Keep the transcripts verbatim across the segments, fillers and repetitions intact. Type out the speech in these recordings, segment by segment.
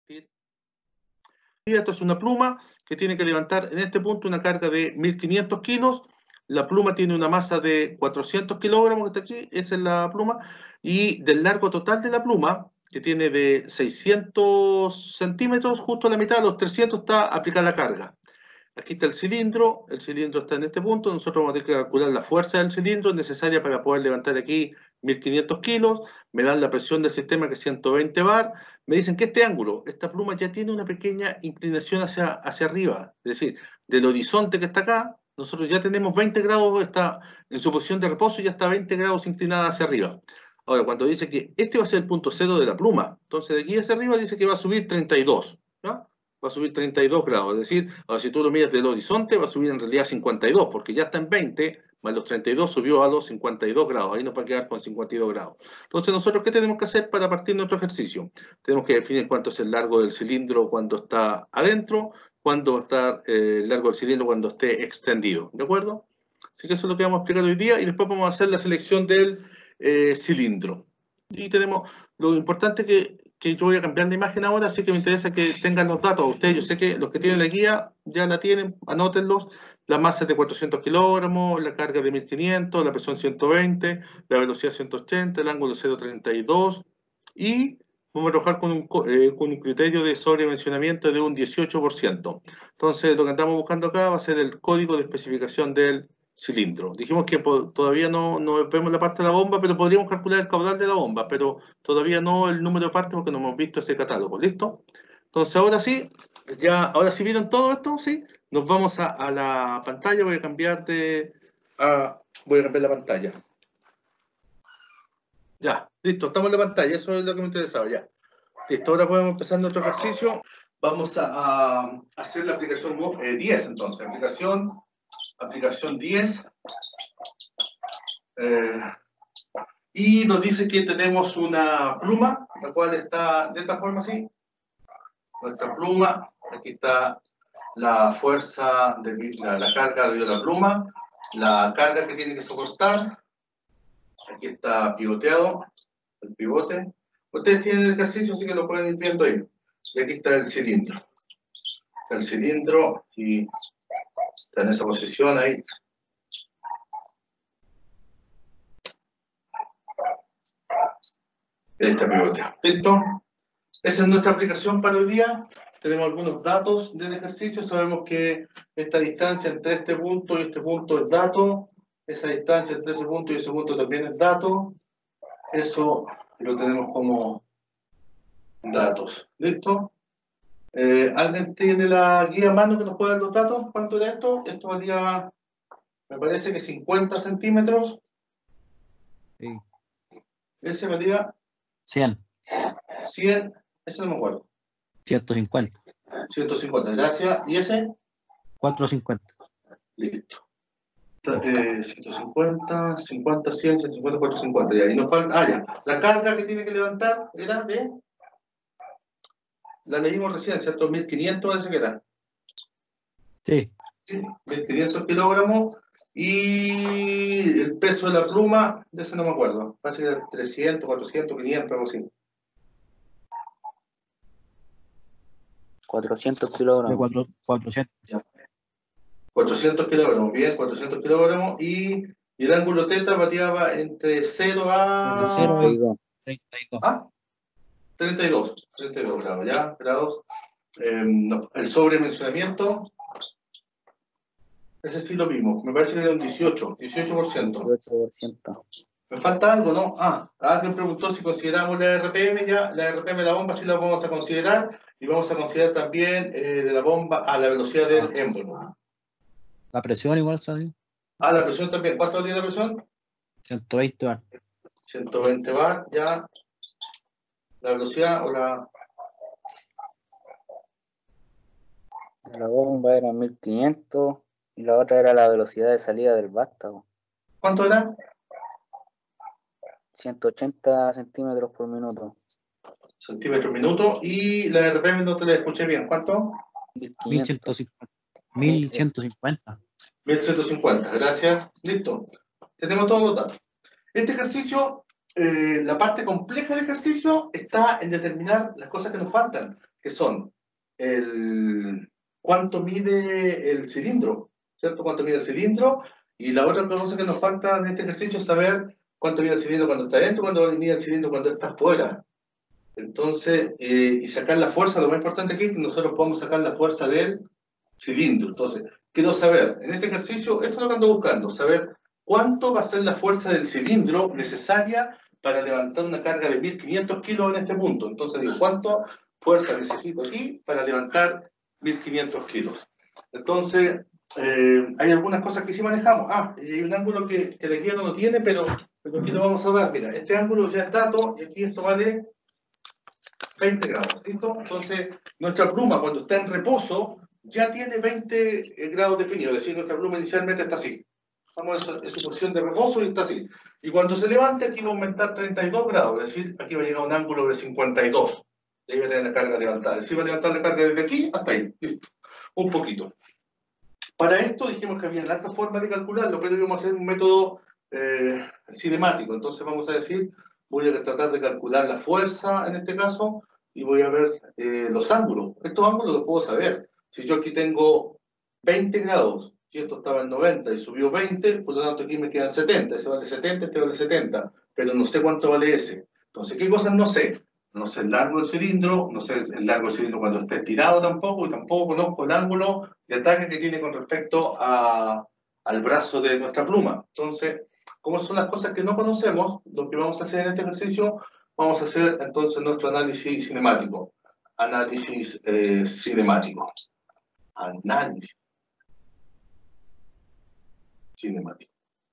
Esto es una pluma que tiene que levantar en este punto una carga de mil quinientos kilos. La pluma tiene una masa de cuatrocientos kilogramos, que está aquí, esa es la pluma, y del largo total de la pluma, que tiene de seiscientos centímetros, justo a la mitad, a los trescientos está aplicada la carga. Aquí está el cilindro, el cilindro está en este punto, nosotros vamos a tener que calcular la fuerza del cilindro necesaria para poder levantar aquí mil quinientos kilos, me dan la presión del sistema que es ciento veinte bar, me dicen que este ángulo, esta pluma ya tiene una pequeña inclinación hacia, hacia arriba, es decir, del horizonte que está acá, nosotros ya tenemos veinte grados, está en su posición de reposo, ya está veinte grados inclinada hacia arriba. Ahora, cuando dice que este va a ser el punto cero de la pluma, entonces de aquí hacia arriba dice que va a subir treinta y dos, ¿no? Va a subir treinta y dos grados, es decir, ahora si tú lo miras del horizonte va a subir en realidad cincuenta y dos, porque ya está en veinte, más los treinta y dos subió a los cincuenta y dos grados, ahí nos va a quedar con cincuenta y dos grados. Entonces nosotros, ¿qué tenemos que hacer para partir nuestro ejercicio? Tenemos que definir cuánto es el largo del cilindro cuando está adentro, cuánto va a estar eh, el largo del cilindro cuando esté extendido, ¿de acuerdo? Así que eso es lo que vamos a explicar hoy día, y después vamos a hacer la selección del eh, cilindro. Y tenemos, lo importante que que yo voy a cambiar de imagen ahora, así que me interesa que tengan los datos a ustedes. Yo sé que los que tienen la guía ya la tienen, anótenlos. La masa es de cuatrocientos kilogramos, la carga de mil quinientos, la presión ciento veinte, la velocidad ciento ochenta, el ángulo cero coma treinta y dos, y vamos a trabajar con un, eh, con un criterio de sobredimensionamiento de un dieciocho por ciento. Entonces, lo que andamos buscando acá va a ser el código de especificación del cilindro. Dijimos que todavía no, no vemos la parte de la bomba, pero podríamos calcular el caudal de la bomba, pero todavía no el número de partes porque no hemos visto ese catálogo. ¿Listo? Entonces ahora sí, ya, ahora sí vieron todo esto, ¿sí? Nos vamos a, a la pantalla, voy a cambiar de... A, voy a cambiar la pantalla. Ya, listo, estamos en la pantalla, eso es lo que me interesaba, ya. Listo, ahora podemos empezar nuestro ejercicio. Vamos a, a hacer la aplicación eh, diez, entonces, aplicación... aplicación diez, eh, y nos dice que tenemos una pluma, la cual está de esta forma así, nuestra pluma, aquí está la fuerza, de la, la carga de la pluma, la carga que tiene que soportar, aquí está pivoteado, el pivote, ustedes tienen el ejercicio así que lo pueden ir viendo ahí, y aquí está el cilindro, está el cilindro y está en esa posición ahí. Esta pivotea. ¿Listo? Esa es nuestra aplicación para hoy día. Tenemos algunos datos del ejercicio. Sabemos que esta distancia entre este punto y este punto es dato. Esa distancia entre ese punto y ese punto también es dato. Eso lo tenemos como datos. ¿Listo? Eh, ¿Alguien tiene la guía a mano que nos pueda dar los datos? ¿Cuánto era esto? Esto valía, me parece que cincuenta centímetros. Sí. Ese valía... cien. cien, eso no me acuerdo. ciento cincuenta. ciento cincuenta, gracias. ¿Y ese? cuatrocientos cincuenta. Listo. Eh, ciento cincuenta, cincuenta, cien, ciento cincuenta, cuatrocientos cincuenta. Y ahí nos falta. Ah, ya. La carga que tiene que levantar era de. La leímos recién, ¿cierto? mil quinientos parece que era. Sí. mil quinientos kilogramos. Y el peso de la pluma, de ese no me acuerdo. Parece que era trescientos, cuatrocientos, quinientos, algo así. cuatrocientos kilogramos. De cuatrocientos. cuatrocientos kilogramos, bien, cuatrocientos kilogramos. Y, y el ángulo teta variaba entre cero a... cero y treinta y dos. ¿Ah? treinta y dos, treinta y dos grados, ¿ya? Grados. Eh, no, el sobredimensionamiento, ese sí lo vimos, me parece que era un dieciocho, dieciocho por ciento. dieciocho por ciento. Me falta algo, ¿no? Ah, alguien preguntó si consideramos la R P M, ya, la R P M de la bomba sí la vamos a considerar, y vamos a considerar también eh, de la bomba a la velocidad del émbolo. La presión igual sale. Ah, la presión también, ¿cuánto tiene la presión? ciento veinte bar. ciento veinte bar, ya. La velocidad o la... La bomba era mil quinientos y la otra era la velocidad de salida del vástago. ¿Cuánto era? ciento ochenta centímetros por minuto. Centímetros minuto. Y la R P M no te la escuché bien. ¿Cuánto? mil ciento cincuenta. mil ciento cincuenta. mil ciento cincuenta. Gracias. Listo. Tenemos todos los datos. Este ejercicio, eh, la parte compleja del ejercicio está en determinar las cosas que nos faltan. que son el cuánto mide el cilindro, ¿cierto? Cuánto mide el cilindro, y la otra cosa que nos falta en este ejercicio es saber cuánto mide el cilindro cuando está dentro, cuánto mide el cilindro cuando está afuera. Entonces, eh, y sacar la fuerza, lo más importante aquí es que nosotros podemos sacar la fuerza del cilindro. Entonces, quiero saber, en este ejercicio, esto es lo que ando buscando, saber cuánto va a ser la fuerza del cilindro necesaria para levantar una carga de mil quinientos kilos en este punto. Entonces, digo, ¿cuánto fuerza necesito aquí para levantar mil quinientos kilos? Entonces, eh, hay algunas cosas que sí manejamos. Ah, y hay un ángulo que, que de aquí no lo tiene, pero, pero aquí lo vamos a dar. Mira, este ángulo ya es dato, y aquí esto vale veinte grados, ¿listo? Entonces, nuestra pluma, cuando está en reposo, ya tiene veinte grados definidos, es decir, nuestra pluma inicialmente está así. Estamos en su posición de reposo y está así. Y cuando se levante, aquí va a aumentar treinta y dos grados, es decir, aquí va a llegar a un ángulo de cincuenta y dos. Y ahí va a tener la carga levantada. Es decir, va a levantar la carga desde aquí hasta ahí, listo. Un poquito. Para esto dijimos que había largas formas de calcularlo, pero íbamos a hacer un método eh, cinemático. Entonces vamos a decir, voy a tratar de calcular la fuerza en este caso y voy a ver eh, los ángulos. Estos ángulos los puedo saber. Si yo aquí tengo veinte grados y esto estaba en noventa y subió veinte, por lo tanto aquí me quedan setenta. Ese vale setenta, este vale setenta, pero no sé cuánto vale ese. Entonces, ¿qué cosas no sé? No sé el largo del cilindro, no sé el largo del cilindro cuando esté estirado tampoco, y tampoco conozco el ángulo de ataque que tiene con respecto a, al brazo de nuestra pluma. Entonces, como son las cosas que no conocemos, lo que vamos a hacer en este ejercicio, vamos a hacer entonces nuestro análisis cinemático. Análisis eh, cinemático. Análisis cinemático.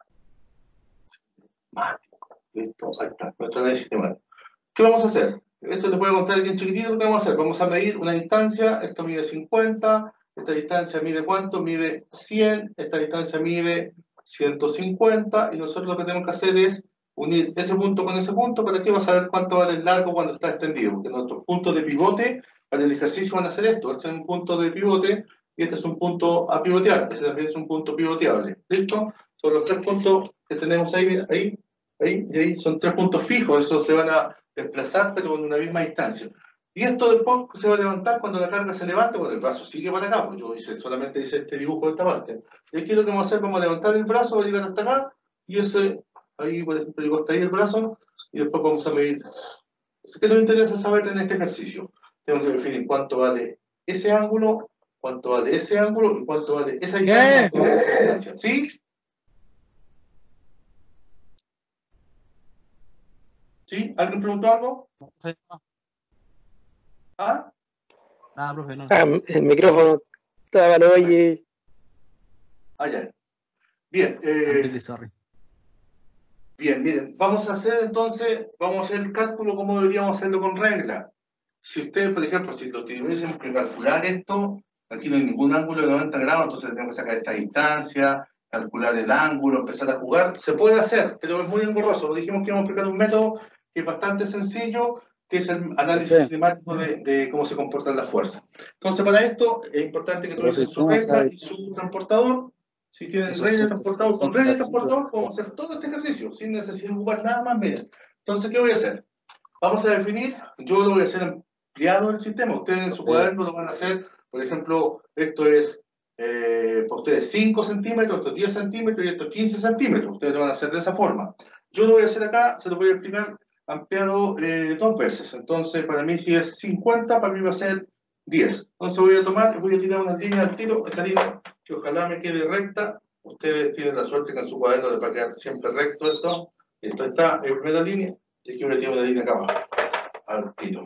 Cinemático. Listo, ahí está, nuestro análisis cinemático. ¿Qué vamos a hacer? Esto te puede contar aquí en chiquitito lo que vamos a hacer. Vamos a medir una distancia, esto mide cincuenta, esta distancia mide ¿cuánto? Mide cien, esta distancia mide ciento cincuenta, y nosotros lo que tenemos que hacer es unir ese punto con ese punto, para que vas a ver cuánto vale el largo cuando está extendido, porque nuestros puntos de pivote para el ejercicio van a ser esto. Este es un punto de pivote y este es un punto a pivotear, este también es un punto pivoteable. ¿Listo? Son los tres puntos que tenemos ahí, ahí, ahí, y ahí son tres puntos fijos, esos se van a desplazar pero en una misma distancia. Y esto después se va a levantar cuando la carga se levante, cuando el brazo sigue para acá, pues yo hice, solamente hice este dibujo de esta parte. Y aquí lo que vamos a hacer, vamos a levantar el brazo, va a llegar hasta acá, y ese, ahí por ejemplo llegó hasta ahí el brazo, y después vamos a medir. ¿Qué nos interesa saber en este ejercicio? Tengo que definir cuánto vale ese ángulo, cuánto vale ese ángulo, y cuánto vale esa distancia. ¿Qué? ¿Sí? ¿Sí? ¿Alguien preguntó algo? ¿Ah? Nada, profe, no. Ah, el micrófono estaba, no oye. Ah, ya. Bien. Eh, really sorry. Bien, miren, vamos a hacer entonces, vamos a hacer el cálculo como deberíamos hacerlo con regla. Si ustedes, por ejemplo, si lo tuviésemos que calcular esto, aquí no hay ningún ángulo de noventa grados, entonces tenemos que sacar esta distancia, calcular el ángulo, empezar a jugar. Se puede hacer, pero es muy engorroso. Dijimos que íbamos a aplicar un método que es bastante sencillo, que es el análisis Sí. cinemático de, de cómo se comportan las fuerzas. Entonces, para esto es importante que Pero tuviesen si su tú no regla sabes- y su transportador. Si tienen Eso regla y sí, transportador, sí, con sí, regla y sí. transportador podemos hacer todo este ejercicio sin necesidad de ocupar nada más. Miren. Entonces, ¿qué voy a hacer? Vamos a definir, yo lo voy a hacer ampliado el sistema, ustedes en su cuaderno lo van a hacer, por ejemplo, esto es eh, para ustedes cinco centímetros, esto es diez centímetros y esto es quince centímetros, ustedes lo van a hacer de esa forma. Yo lo voy a hacer acá, se lo voy a explicar ampliado eh, dos veces, entonces para mí si es cincuenta, para mí va a ser diez. Entonces voy a tomar, voy a tirar una línea al tiro, esta línea que ojalá me quede recta, ustedes tienen la suerte que en su cuaderno de para quedar siempre recto esto, esto está en primera línea, y aquí voy a tirar una línea acá abajo, al tiro.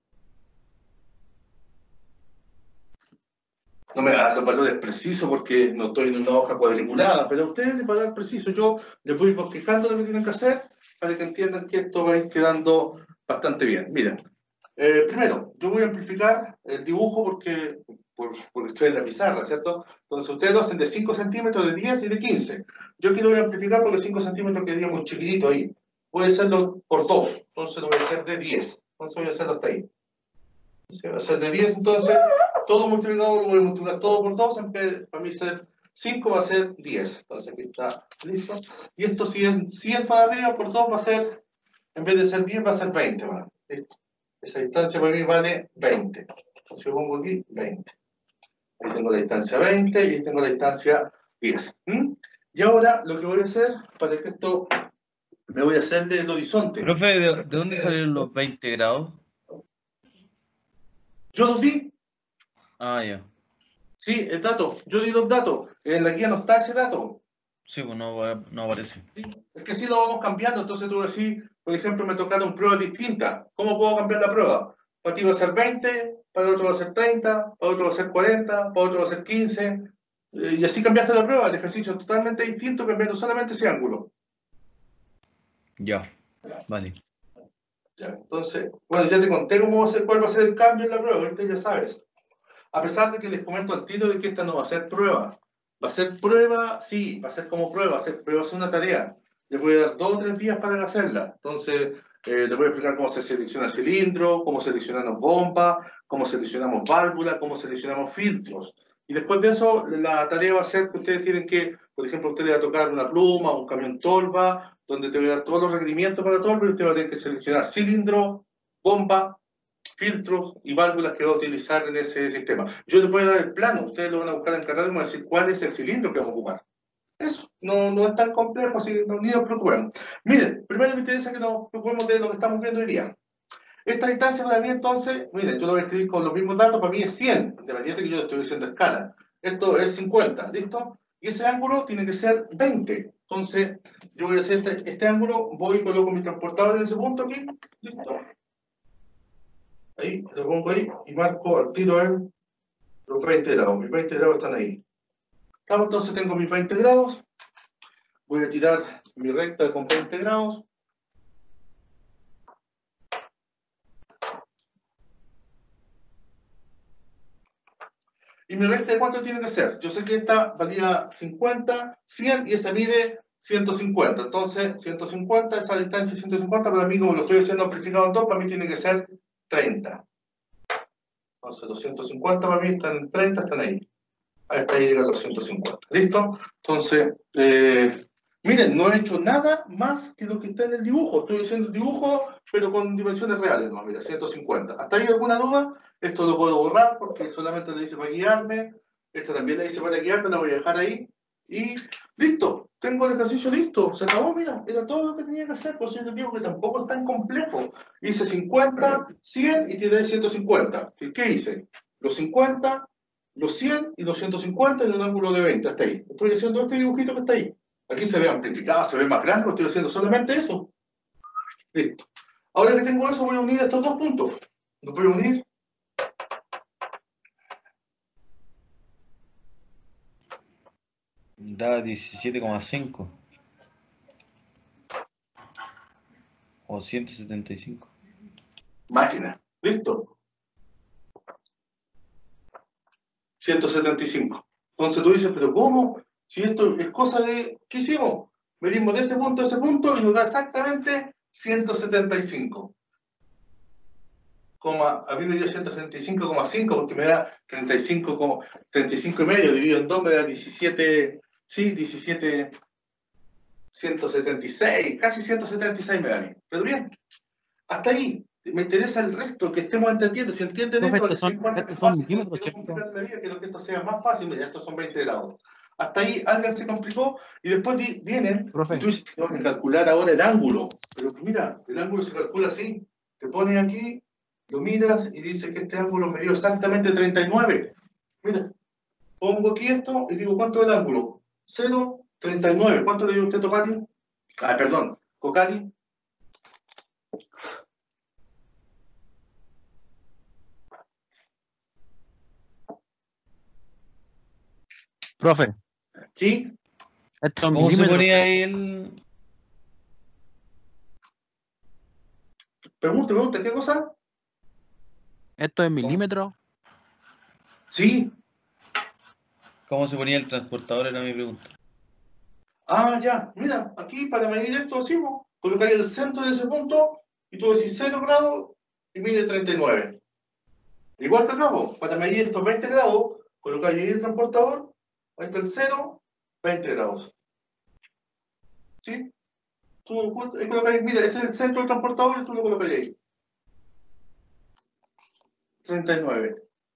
No me dan los valores precisos porque no estoy en una hoja cuadriculada, pero a ustedes les va a dar preciso. Yo les voy bosquejando lo que tienen que hacer para que entiendan que esto va a ir quedando bastante bien. Miren, eh, primero, yo voy a amplificar el dibujo porque, por, porque estoy en la pizarra, ¿cierto? Entonces ustedes lo hacen de cinco centímetros, de diez y de quince. Yo aquí lo voy a amplificar porque cinco centímetros quedaría muy chiquitito ahí. Voy a hacerlo por dos, entonces lo voy a hacer de diez. Entonces voy a hacerlo hasta ahí. Se va a hacer de diez, entonces todo multiplicado lo voy a multiplicar todo por dos, en vez de, para mí ser cinco va a ser diez. Entonces aquí está listo. Y esto si es cien para arriba por dos va a ser, en vez de ser diez va a ser veinte. ¿Vale? Listo. Esa distancia para mí vale veinte. Entonces yo pongo aquí veinte. Ahí tengo la distancia veinte y ahí tengo la distancia diez. ¿Mm? Y ahora lo que voy a hacer, para que esto, me voy a hacer del horizonte. Profe, ¿de, de dónde salieron los veinte grados? Yo los di, Ah, ya. sí, el dato, yo di los datos. En la guía no está ese dato. Sí, pues no, no aparece. ¿Sí? Es que sí lo vamos cambiando, entonces tú decís, por ejemplo, me tocaron pruebas distintas. ¿Cómo puedo cambiar la prueba? Para ti va a ser veinte, para otro va a ser treinta, para otro va a ser cuarenta, para otro va a ser quince. Eh, y así cambiaste la prueba, el ejercicio es totalmente distinto cambiando solamente ese ángulo. Ya, vale. Ya, entonces, bueno, ya te conté cómo va a ser, cuál va a ser el cambio en la prueba, ahorita ya sabes. A pesar de que les comento al tiro de que esta no va a ser prueba. Va a ser prueba, sí, va a ser como prueba, va a ser, pero va a ser una tarea. Les voy a dar dos o tres días para hacerla. Entonces, eh, les voy a explicar cómo se selecciona cilindro, cómo seleccionamos bomba, cómo seleccionamos válvula, cómo seleccionamos filtros. Y después de eso, la tarea va a ser que ustedes tienen que, por ejemplo, ustedes van a tocar una pluma, un camión tolva, donde te voy a dar todos los requerimientos para tolva y ustedes van a tener que seleccionar cilindro, bomba, filtros y válvulas que va a utilizar en ese sistema. Yo les voy a dar el plano, ustedes lo van a buscar en carrera y van a decir cuál es el cilindro que vamos a ocupar. Eso, no, no es tan complejo, así que no, ni nos preocupemos. Miren, primero me interesa que nos preocupemos de lo que estamos viendo hoy día. Esta distancia para mí, entonces, miren, yo lo voy a escribir con los mismos datos, para mí es cien, independiente que yo lo estoy diciendo a escala. Esto es cincuenta, ¿listo? Y ese ángulo tiene que ser veinte. Entonces, yo voy a hacer este, este ángulo, voy y coloco mi transportador en ese punto aquí, ¿listo? Ahí, lo pongo ahí y marco al tiro en los veinte grados. Mis veinte grados están ahí. Estamos, entonces tengo mis veinte grados. Voy a tirar mi recta con veinte grados. ¿Y mi recta de cuánto tiene que ser? Yo sé que esta valía cincuenta, cien y esa mide ciento cincuenta. Entonces, ciento cincuenta, esa distancia ciento cincuenta, para mí, como lo estoy haciendo amplificado en dos, para mí tiene que ser treinta. Entonces, los ciento cincuenta para mí están en treinta, están ahí. Hasta ahí llega a los ciento cincuenta. ¿Listo? Entonces, eh, miren, no he hecho nada más que lo que está en el dibujo. Estoy haciendo el dibujo, pero con dimensiones reales. No, mira, ciento cincuenta. ¿Hasta ahí alguna duda? Esto lo puedo borrar porque solamente lo hice para guiarme. Esta también la hice para guiarme, la voy a dejar ahí. Y listo, tengo el ejercicio listo. Se acabó, mira, era todo lo que tenía que hacer. Por eso yo digo que tampoco es tan complejo. Hice cincuenta, cien y tiré ciento cincuenta. ¿Qué hice? Los cincuenta, los cien y los ciento cincuenta en un ángulo de veinte. Hasta ahí. Estoy haciendo este dibujito que está ahí. Aquí se ve amplificado, se ve más grande, pero estoy haciendo solamente eso. Listo. Ahora que tengo eso, voy a unir estos dos puntos. Los voy a unir. Da diecisiete coma cinco. O ciento setenta y cinco. Máquina. Listo. ciento setenta y cinco. Entonces tú dices, pero ¿cómo? Si esto es cosa de... ¿Qué hicimos? Medimos de ese punto a ese punto y nos da exactamente ciento setenta y cinco. Coma, a mí me dio ciento setenta y cinco coma cinco porque me da treinta y cinco, treinta y cinco y medio dividido en dos me da diecisiete, sí, diecisiete, ciento setenta y seis, casi ciento setenta y seis me da a mí. Pero bien, hasta ahí. Me interesa el resto, que estemos entendiendo. Si entienden Profe, esto, estos son, que estos son milímetros, quiero ¿cierto? complicar la vida, quiero que esto sea más fácil. Mira, estos son veinte grados. Hasta ahí alguien se complicó y después di, vienen Profe. y tú dices, tengo que calcular ahora el ángulo. Pero mira, el ángulo se calcula así. Te pones aquí, lo miras y dice que este ángulo me dio exactamente treinta y nueve. Mira, pongo aquí esto y digo, ¿cuánto es el ángulo? cero, treinta y nueve. ¿Cuánto le dio usted, Tocali? Ah, perdón, Cocali. Profe, ¿Sí? estos ¿Cómo se milímetros, ponía ahí el...? Pregunta, pregunta, ¿qué cosa? esto es milímetros. Sí. ¿Cómo se ponía el transportador? Era mi pregunta. Ah, ya, mira, aquí para medir esto así, ¿no? Colocáis el centro de ese punto y tú decís cero grados y mide treinta y nueve. Igual que acá, ¿no? Para medir estos veinte grados, colocáis ahí el transportador, ahí está el cero, veinte grados. ¿Sí? Tú ahí colocáis, mira, ese es el centro del transportador y tú lo colocáis ahí. treinta y nueve.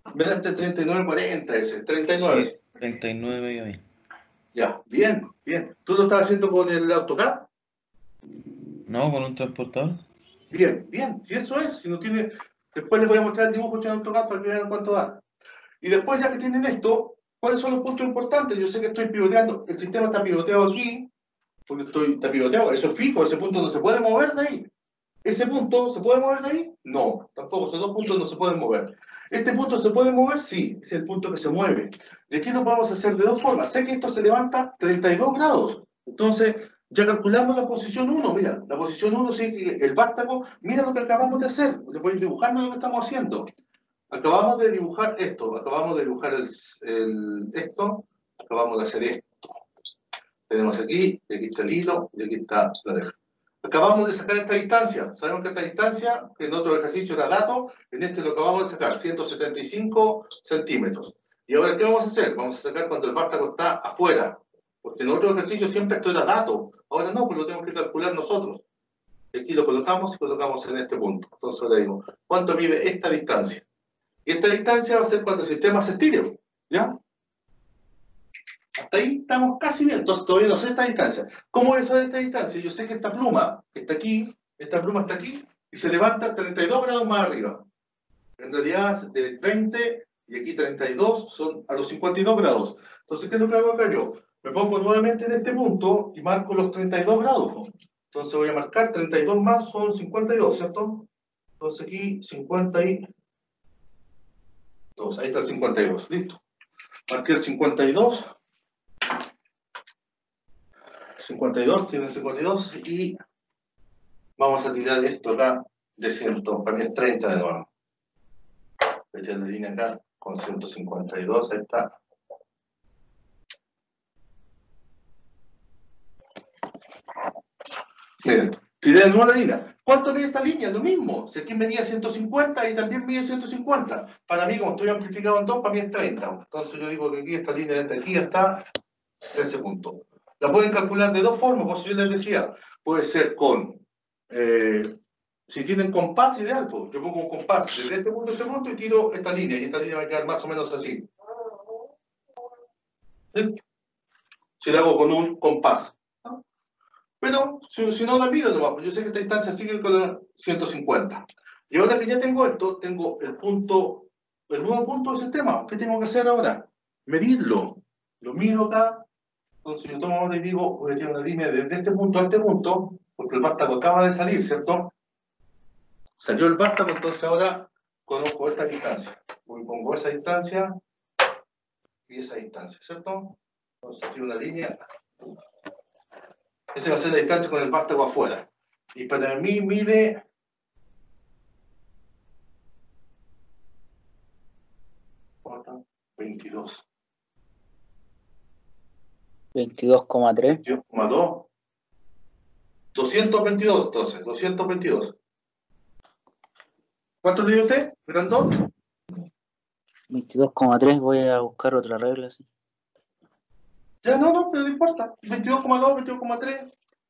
Verá este treinta y nueve cuarenta ese, treinta y nueve. Sí, treinta y nueve y ahí. Ya, bien, bien. ¿Tú lo estás haciendo con el AutoCAD? No, con un transportador. Bien, bien. Si eso es, si no tiene... Después les voy a mostrar el dibujo hecho en AutoCAD para que vean cuánto da. Y después, ya que tienen esto, ¿cuáles son los puntos importantes? Yo sé que estoy pivoteando. El sistema está pivoteado aquí, porque estoy, está pivoteado. Eso es fijo, ese punto no se puede mover de ahí. ¿Ese punto se puede mover de ahí? No, tampoco. Esos dos puntos no se pueden mover. ¿Este punto se puede mover? Sí, es el punto que se mueve. Y aquí lo podemos hacer de dos formas. Sé que esto se levanta treinta y dos grados. Entonces, ya calculamos la posición uno. Mira, la posición uno sigue el vástago. Mira lo que acabamos de hacer. Le voy dibujando lo que estamos haciendo. Acabamos de dibujar esto. Acabamos de dibujar el, el, esto. Acabamos de hacer esto. Tenemos aquí, y aquí está el hilo, y aquí está la deja. Acabamos de sacar esta distancia. Sabemos que esta distancia, que en otro ejercicio era dato, en este lo acabamos de sacar, ciento setenta y cinco centímetros. Y ahora, ¿qué vamos a hacer? Vamos a sacar cuando el vástago está afuera. Porque en otro ejercicio siempre esto era dato. Ahora no, pues lo tenemos que calcular nosotros. Y aquí lo colocamos y colocamos en este punto. Entonces ahora digo, ¿cuánto mide esta distancia? Y esta distancia va a ser cuando el sistema se estire. ¿Ya? Hasta ahí estamos casi bien, entonces todavía no sé esta distancia. ¿Cómo voy a saber esta distancia? Yo sé que esta pluma está aquí, esta pluma está aquí, y se levanta treinta y dos grados más arriba. En realidad, de veinte y aquí treinta y dos son a los cincuenta y dos grados. Entonces, ¿qué es lo que hago acá yo? Me pongo nuevamente en este punto y marco los treinta y dos grados, ¿no? Entonces voy a marcar treinta y dos más son cincuenta y dos, ¿cierto? Entonces aquí cincuenta y dos, ahí está el cincuenta y dos, listo. Marqué el cincuenta y dos. cincuenta y dos, tiene cincuenta y dos y vamos a tirar esto acá de cien, para mí es treinta de nuevo. Voy a echar la línea acá con ciento cincuenta y dos, ahí está. Miren, tiré de nuevo la línea. ¿Cuánto mide esta línea? Lo mismo. Si aquí medía ciento cincuenta y también mide ciento cincuenta. Para mí, como estoy amplificado en dos, para mí es treinta. Entonces yo digo que aquí esta línea desde aquí hasta ese punto. La pueden calcular de dos formas, como yo les decía. Puede ser con, eh, si tienen compás, ideal, pues, yo pongo un compás desde este punto a este punto y tiro esta línea, y esta línea va a quedar más o menos así. ¿Sí? Si la hago con un compás. ¿No? Pero, si, si no la mido nomás, pues yo sé que esta distancia sigue con la ciento cincuenta. Y ahora que ya tengo esto, tengo el punto, el nuevo punto del sistema. ¿Qué tengo que hacer ahora? Medirlo. Lo mido acá. Entonces yo tomo ahora y digo, voy a tirar una línea desde este punto a este punto, porque el vástago acaba de salir, ¿cierto? Salió el vástago, entonces ahora conozco esta distancia. Voy, pongo esa distancia y esa distancia, ¿cierto? Entonces tiro una línea. Esa va a ser la distancia con el vástago afuera. Y para mí mide... veintidós. veintidós coma tres. veintidós coma dos. doscientos veintidós, entonces, doscientos veintidós. ¿Cuánto le dio usted? ¿Eran dos? veintidós coma tres, voy a buscar otra regla, sí. Ya, no, no, pero no importa. veintidós coma dos, veintidós coma tres.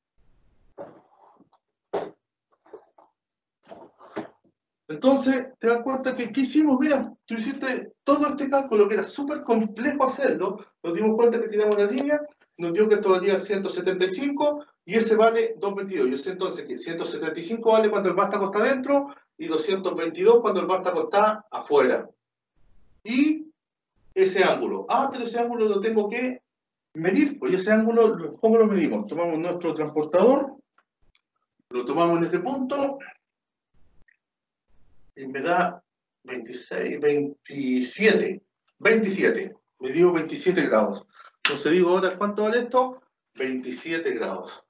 Entonces, te das cuenta que, ¿qué hicimos? Mira, tú hiciste todo este cálculo que era súper complejo hacerlo. Nos dimos cuenta que tiramos una línea, nos dio que esto valía ciento setenta y cinco y ese vale doscientos veintidós. Yo sé entonces que ciento setenta y cinco vale cuando el vástago está dentro y doscientos veintidós cuando el vástago está afuera. Y ese ángulo. Ah, pero ese ángulo lo tengo que medir. Pues ese ángulo, ¿cómo lo medimos? Tomamos nuestro transportador, lo tomamos en este punto y me da veintiséis, veintisiete, veintisiete, me dio veintisiete grados. Entonces digo ahora, ¿cuánto vale esto? veintisiete grados.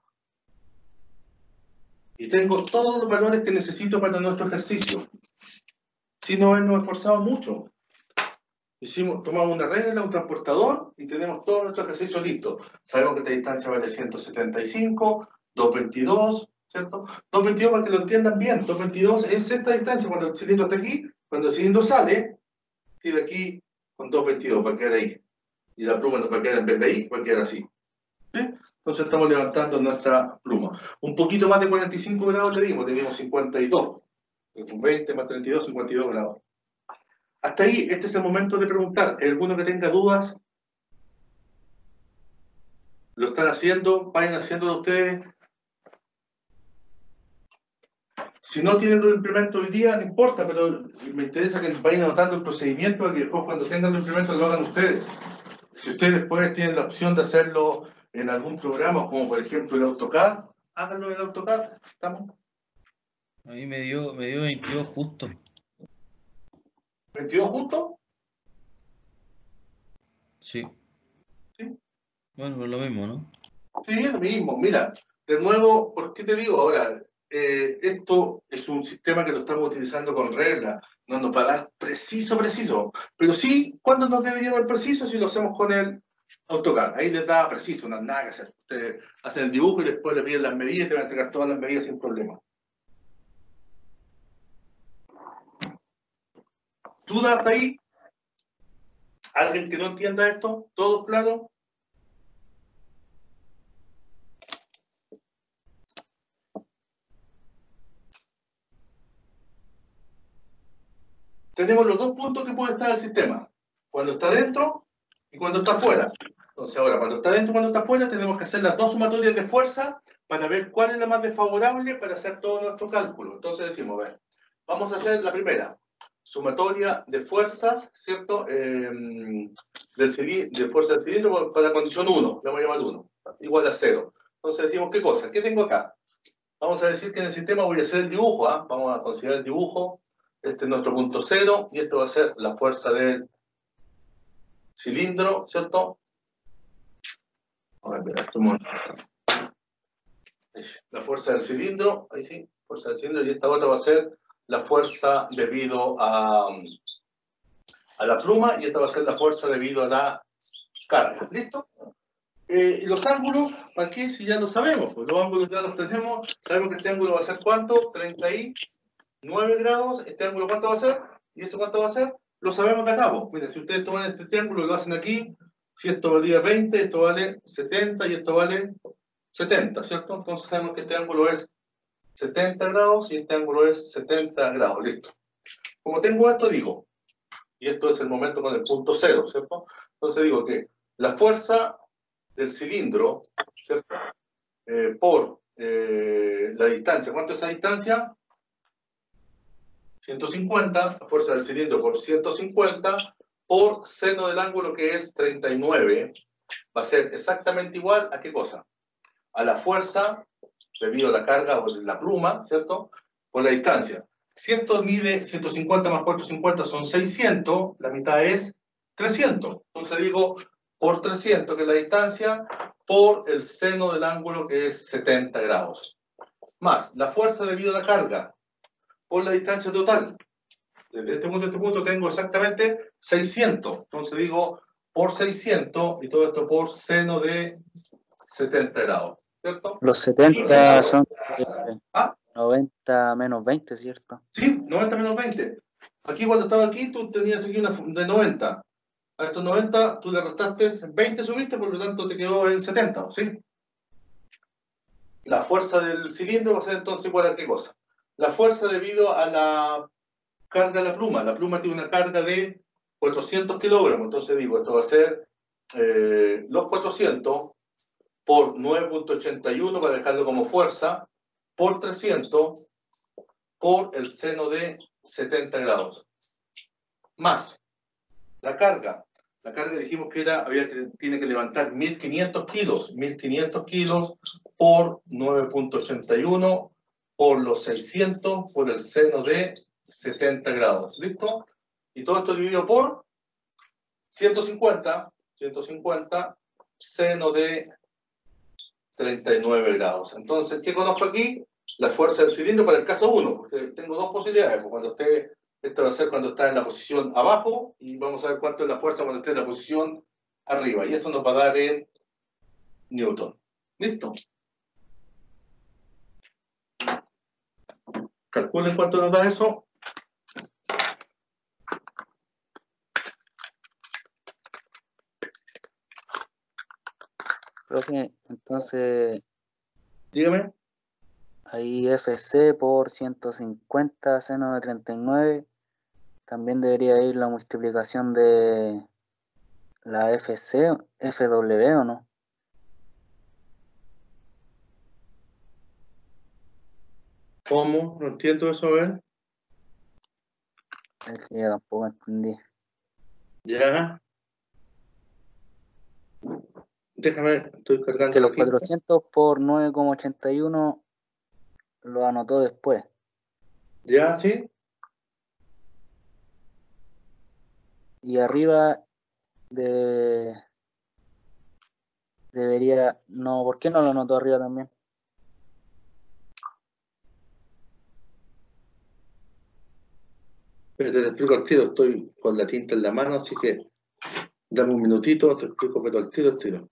Y tengo todos los valores que necesito para nuestro ejercicio. Sin no habernos esforzado mucho. Hicimos, tomamos una regla, un transportador y tenemos todo nuestro ejercicio listo. Sabemos que esta distancia vale ciento setenta y cinco, doscientos veintidós, ¿cierto? doscientos veintidós, para que lo entiendan bien, doscientos veintidós es esta distancia cuando el cilindro está aquí, cuando el cilindro sale, tira aquí con doscientos veintidós para quedar ahí. Y la pluma no va a quedar en vez de ahí, va a quedar así. ¿Sí? Entonces estamos levantando nuestra pluma. Un poquito más de cuarenta y cinco grados le dimos, teníamos cincuenta y dos. Con veinte más treinta y dos, cincuenta y dos grados. Hasta ahí, este es el momento de preguntar. ¿Hay alguno que tenga dudas? ¿Lo están haciendo? ¿Vayan haciéndolo ustedes? Si no tienen los implementos hoy día, no importa, pero me interesa que vayan anotando el procedimiento para que después cuando tengan los implementos lo hagan ustedes. Si ustedes después tienen la opción de hacerlo en algún programa, como por ejemplo el AutoCAD, háganlo en el AutoCAD. ¿Estamos? A mí me dio, me dio veintidós justo. ¿veintidós justo? Sí. Sí. Bueno, pues lo mismo, ¿no? Sí, es lo mismo. Mira, de nuevo, ¿por qué te digo ahora? Eh, esto es un sistema que lo estamos utilizando con reglas, no nos va a dar preciso, preciso, pero sí, ¿cuándo nos debería dar preciso si lo hacemos con el AutoCAD? Ahí les da preciso, no hay nada que hacer. Ustedes hacen el dibujo y después le piden las medidas y te van a entregar todas las medidas sin problema. ¿Duda hasta ahí? ¿Alguien que no entienda esto? ¿Todo claro? Tenemos los dos puntos que puede estar el sistema, cuando está dentro y cuando está fuera. Entonces ahora, cuando está dentro y cuando está fuera, tenemos que hacer las dos sumatorias de fuerza para ver cuál es la más desfavorable para hacer todo nuestro cálculo. Entonces decimos, a ver, vamos a hacer la primera, sumatoria de fuerzas, ¿cierto? Eh, del de fuerza del cilindro para la condición uno, le vamos a llamar uno, igual a cero. Entonces decimos, ¿qué cosa? ¿Qué tengo acá? Vamos a decir que en el sistema voy a hacer el dibujo, ¿eh? Vamos a considerar el dibujo. Este es nuestro punto cero y esto va a ser la fuerza del cilindro, ¿cierto? A ver, espera, este momento. La fuerza del cilindro, ahí sí, fuerza del cilindro, y esta otra va a ser la fuerza debido a, a la pluma y esta va a ser la fuerza debido a la carga. ¿Listo? Eh, y los ángulos, ¿para qué? Si ya lo sabemos, pues los ángulos ya los tenemos, sabemos que este ángulo va a ser ¿cuánto? treinta y nueve grados, este ángulo ¿cuánto va a ser? ¿Y ese cuánto va a ser? Lo sabemos de acá, pues. Miren, si ustedes toman este triángulo y lo hacen aquí, si esto valía veinte, esto vale setenta y esto vale setenta, ¿cierto? Entonces sabemos que este ángulo es setenta grados y este ángulo es setenta grados, listo. Como tengo esto, digo, y esto es el momento con el punto cero, ¿cierto? Entonces digo que la fuerza del cilindro, ¿cierto? Eh, por eh, la distancia, ¿cuánto es esa distancia? ciento cincuenta, la fuerza del cilindro por ciento cincuenta, por seno del ángulo que es treinta y nueve, va a ser exactamente igual a ¿qué cosa? A la fuerza, debido a la carga o la pluma, ¿cierto? Por la distancia. cien mide ciento cincuenta más cuatrocientos cincuenta son seiscientos, la mitad es trescientos. Entonces digo, por trescientos, que es la distancia, por el seno del ángulo que es setenta grados. Más, la fuerza debido a la carga, por la distancia total. Desde este punto a este punto tengo exactamente seiscientos. Entonces digo por seiscientos y todo esto por seno de setenta grados. ¿Cierto? Los setenta Y, son eh, ¿ah? noventa menos veinte, ¿cierto? Sí, noventa menos veinte. Aquí cuando estaba aquí tú tenías aquí una de noventa. A estos noventa tú le restaste veinte, subiste, por lo tanto te quedó en setenta, ¿sí? La fuerza del cilindro va a ser entonces igual a qué cosa. La fuerza debido a la carga de la pluma. La pluma tiene una carga de cuatrocientos kilogramos. Entonces digo, esto va a ser eh, los cuatrocientos por nueve punto ochenta y uno para dejarlo como fuerza, por trescientos por el seno de setenta grados. Más la carga. La carga dijimos que era, había que, tiene que levantar mil quinientos kilos. mil quinientos kilos por nueve punto ochenta y uno por los seiscientos por el seno de setenta grados. ¿Listo? Y todo esto dividido por ciento cincuenta. ciento cincuenta seno de treinta y nueve grados. Entonces, ¿qué conozco aquí? La fuerza del cilindro para el caso uno, porque tengo dos posibilidades. Pues cuando esté, esto va a ser cuando está en la posición abajo, y vamos a ver cuánto es la fuerza cuando esté en la posición arriba. Y esto nos va a dar en Newton. ¿Listo? Calculen cuánto nos da eso. Profe, entonces Dígame. ahí F C por ciento cincuenta seno de treinta y nueve también debería ir la multiplicación de la F C, F W, ¿o no? ¿Cómo? No entiendo eso, a ver. Es que yo tampoco entendí. Ya. Déjame, estoy cargando Que la los tinta. cuatrocientos por nueve coma ochenta y uno lo anotó después. Ya, sí. Y arriba de debería, no, ¿por qué no lo anotó arriba también? Pero te explico al tiro, estoy con la tinta en la mano, así que dame un minutito, te explico, pero al tiro, al tiro.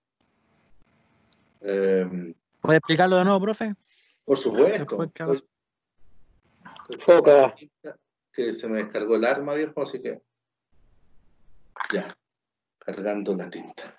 Eh, ¿Puede explicarlo de nuevo, profe? por supuesto. Después que haga- Estoy- estoy Foca. cargando tinta, que se me descargó el arma, viejo, así que ya, cargando la tinta.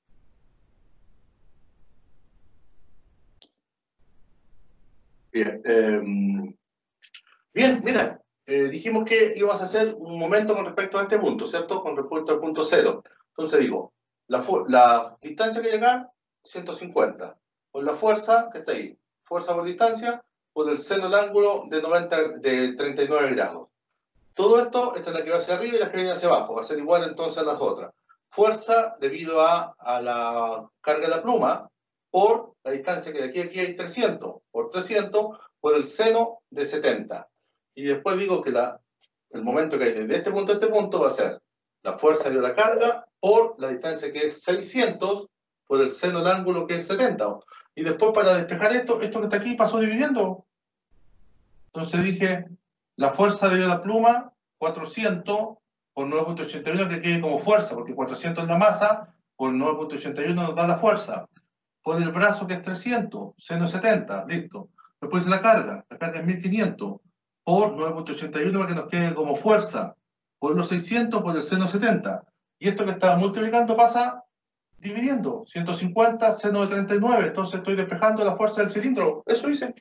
Bien, eh, bien, mira, eh, dijimos que íbamos a hacer un momento con respecto a este punto, ¿cierto? Con respecto al punto cero. Entonces digo, la, fu- la distancia que llega, ciento cincuenta, por la fuerza que está ahí, fuerza por distancia, por el seno del ángulo de, noventa, de treinta y nueve grados. Todo esto, esta es la que va hacia arriba y la que viene hacia abajo, va a ser igual entonces a las otras. Fuerza debido a, a la carga de la pluma por la distancia que de aquí a aquí hay trescientos, por trescientos, por el seno de setenta. Y después digo que la, el momento que hay desde este punto a este punto va a ser la fuerza de la carga por la distancia que es seiscientos, por el seno del ángulo que es setenta. Y después para despejar esto, esto que está aquí pasó dividiendo. Entonces dije, la fuerza de la pluma, cuatrocientos por nueve punto ochenta y uno, que quede como fuerza, porque cuatrocientos es la masa, por nueve punto ochenta y uno nos da la fuerza. Por el brazo, que es trescientos, seno setenta, listo. Después la carga, la carga es mil quinientos, por nueve punto ochenta y uno, para que nos quede como fuerza. Por los seiscientos, por el seno setenta. Y esto que estaba multiplicando pasa dividiendo. ciento cincuenta, seno de treinta y nueve. Entonces estoy despejando la fuerza del cilindro. Eso hice.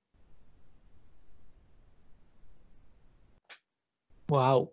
Wow.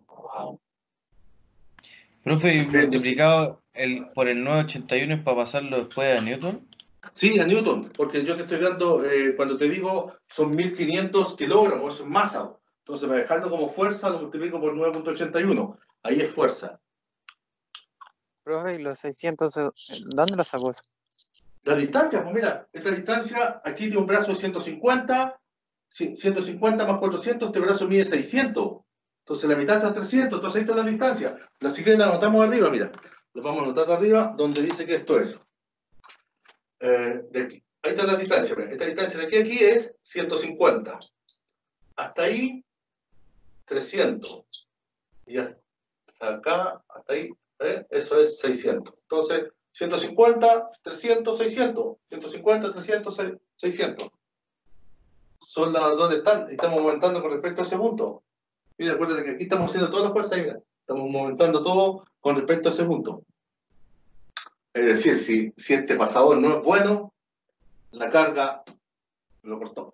Profe, ¿y Bien, multiplicado el, por el novecientos ochenta y uno es para pasarlo después a Newton? Sí, a Newton, porque yo te estoy dando, eh, cuando te digo son mil quinientos kilogramos, eso es masa. Entonces, para dejarlo como fuerza, lo multiplico por nueve punto ochenta y uno. Ahí es fuerza. Profe, ¿y los seiscientos, eh, dónde los sacó eso? La distancia, pues mira, esta distancia, aquí tiene un brazo de ciento cincuenta, ciento cincuenta más cuatrocientos, este brazo mide seiscientos. Entonces, la mitad está trescientos, entonces ahí está la distancia. La siguiente la anotamos arriba, mira. Lo vamos a anotar arriba, donde dice que esto es. Eh, de aquí. Ahí está la distancia. Esta distancia de aquí a aquí es ciento cincuenta. Hasta ahí, trescientos. Y hasta acá, hasta ahí, ¿eh? Eso es seiscientos. Entonces, ciento cincuenta, trescientos, seiscientos. ciento cincuenta, trescientos, seiscientos. Son las dos están. Estamos aumentando con respecto a ese punto. Mira, acuérdate que aquí estamos haciendo toda la fuerza. Mira, estamos aumentando todo con respecto a ese punto. Es decir, si, si este pasador no es bueno, la carga lo cortó.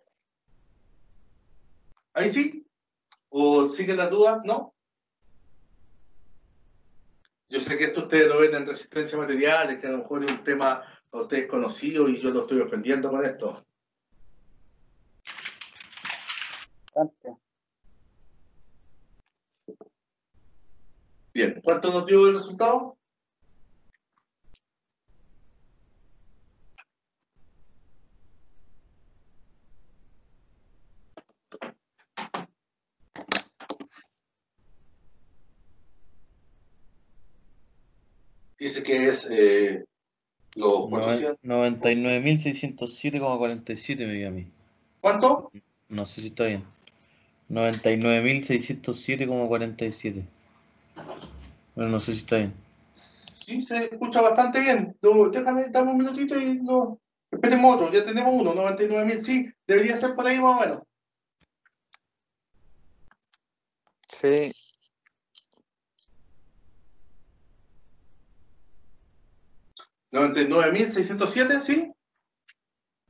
¿Ahí sí? ¿O siguen las dudas? ¿No? Yo sé que esto ustedes lo ven en resistencia a materiales, que a lo mejor es un tema a ustedes conocido y yo lo estoy ofendiendo con esto. Bastante. Bien, ¿cuánto nos dio el resultado? Dice que es eh, los cuatrocientos. noventa y nueve mil seiscientos siete coma cuarenta y siete me dio a mí. ¿Cuánto? No sé si está bien. noventa y nueve mil seiscientos siete coma cuarenta y siete. Bueno, no sé si está bien. Sí, se escucha bastante bien. No, déjame, dame un minutito y no. Esperemos otro, ya tenemos uno, noventa y nueve mil, sí, debería ser por ahí más o menos. Sí, noventa y nueve mil seiscientos siete, ¿sí?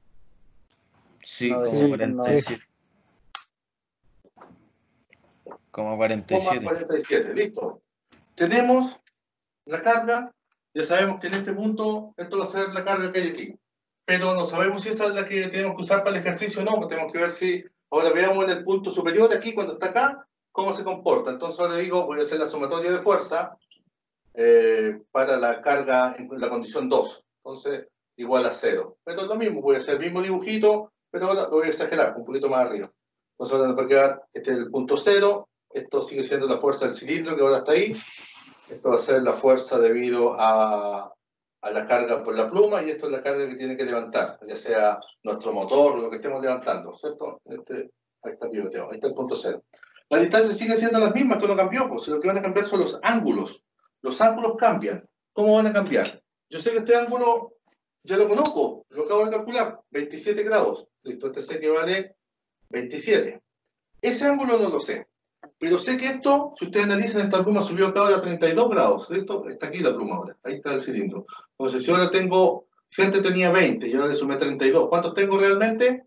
Sí, como novecientos cuarenta y noventa. siete. Como cuarenta y siete. cuarenta y siete, listo. Tenemos la carga, ya sabemos que en este punto esto va a ser la carga que hay aquí, pero no sabemos si esa es la que tenemos que usar para el ejercicio o no, pues tenemos que ver si, ahora veamos en el punto superior de aquí, cuando está acá, cómo se comporta. Entonces ahora digo, voy a hacer la sumatoria de fuerza eh, para la carga en la condición dos, entonces igual a cero. Pero es lo mismo, voy a hacer el mismo dibujito, pero ahora lo voy a exagerar, un poquito más arriba. Entonces ahora nos va a quedar, este es el punto cero, esto sigue siendo la fuerza del cilindro que ahora está ahí, esto va a ser la fuerza debido a, a la carga por la pluma, y esto es la carga que tiene que levantar, ya sea nuestro motor o lo que estemos levantando, ¿cierto? Este, ahí está el pivoteo, ahí está el punto cero. Las distancias siguen siendo las mismas, esto no cambió, pues lo que van a cambiar son los ángulos. Los ángulos cambian. ¿Cómo van a cambiar? Yo sé que este ángulo ya lo conozco, lo acabo de calcular, veintisiete grados. Listo, este sé que vale veintisiete. Ese ángulo no lo sé. Pero sé que esto, si ustedes analizan, esta pluma subió acá ahora a treinta y dos grados. ¿Listo? Está aquí la pluma ahora. Ahí está el cilindro. Entonces, si ahora tengo, si antes tenía veinte y ahora le sumé treinta y dos, ¿cuántos tengo realmente?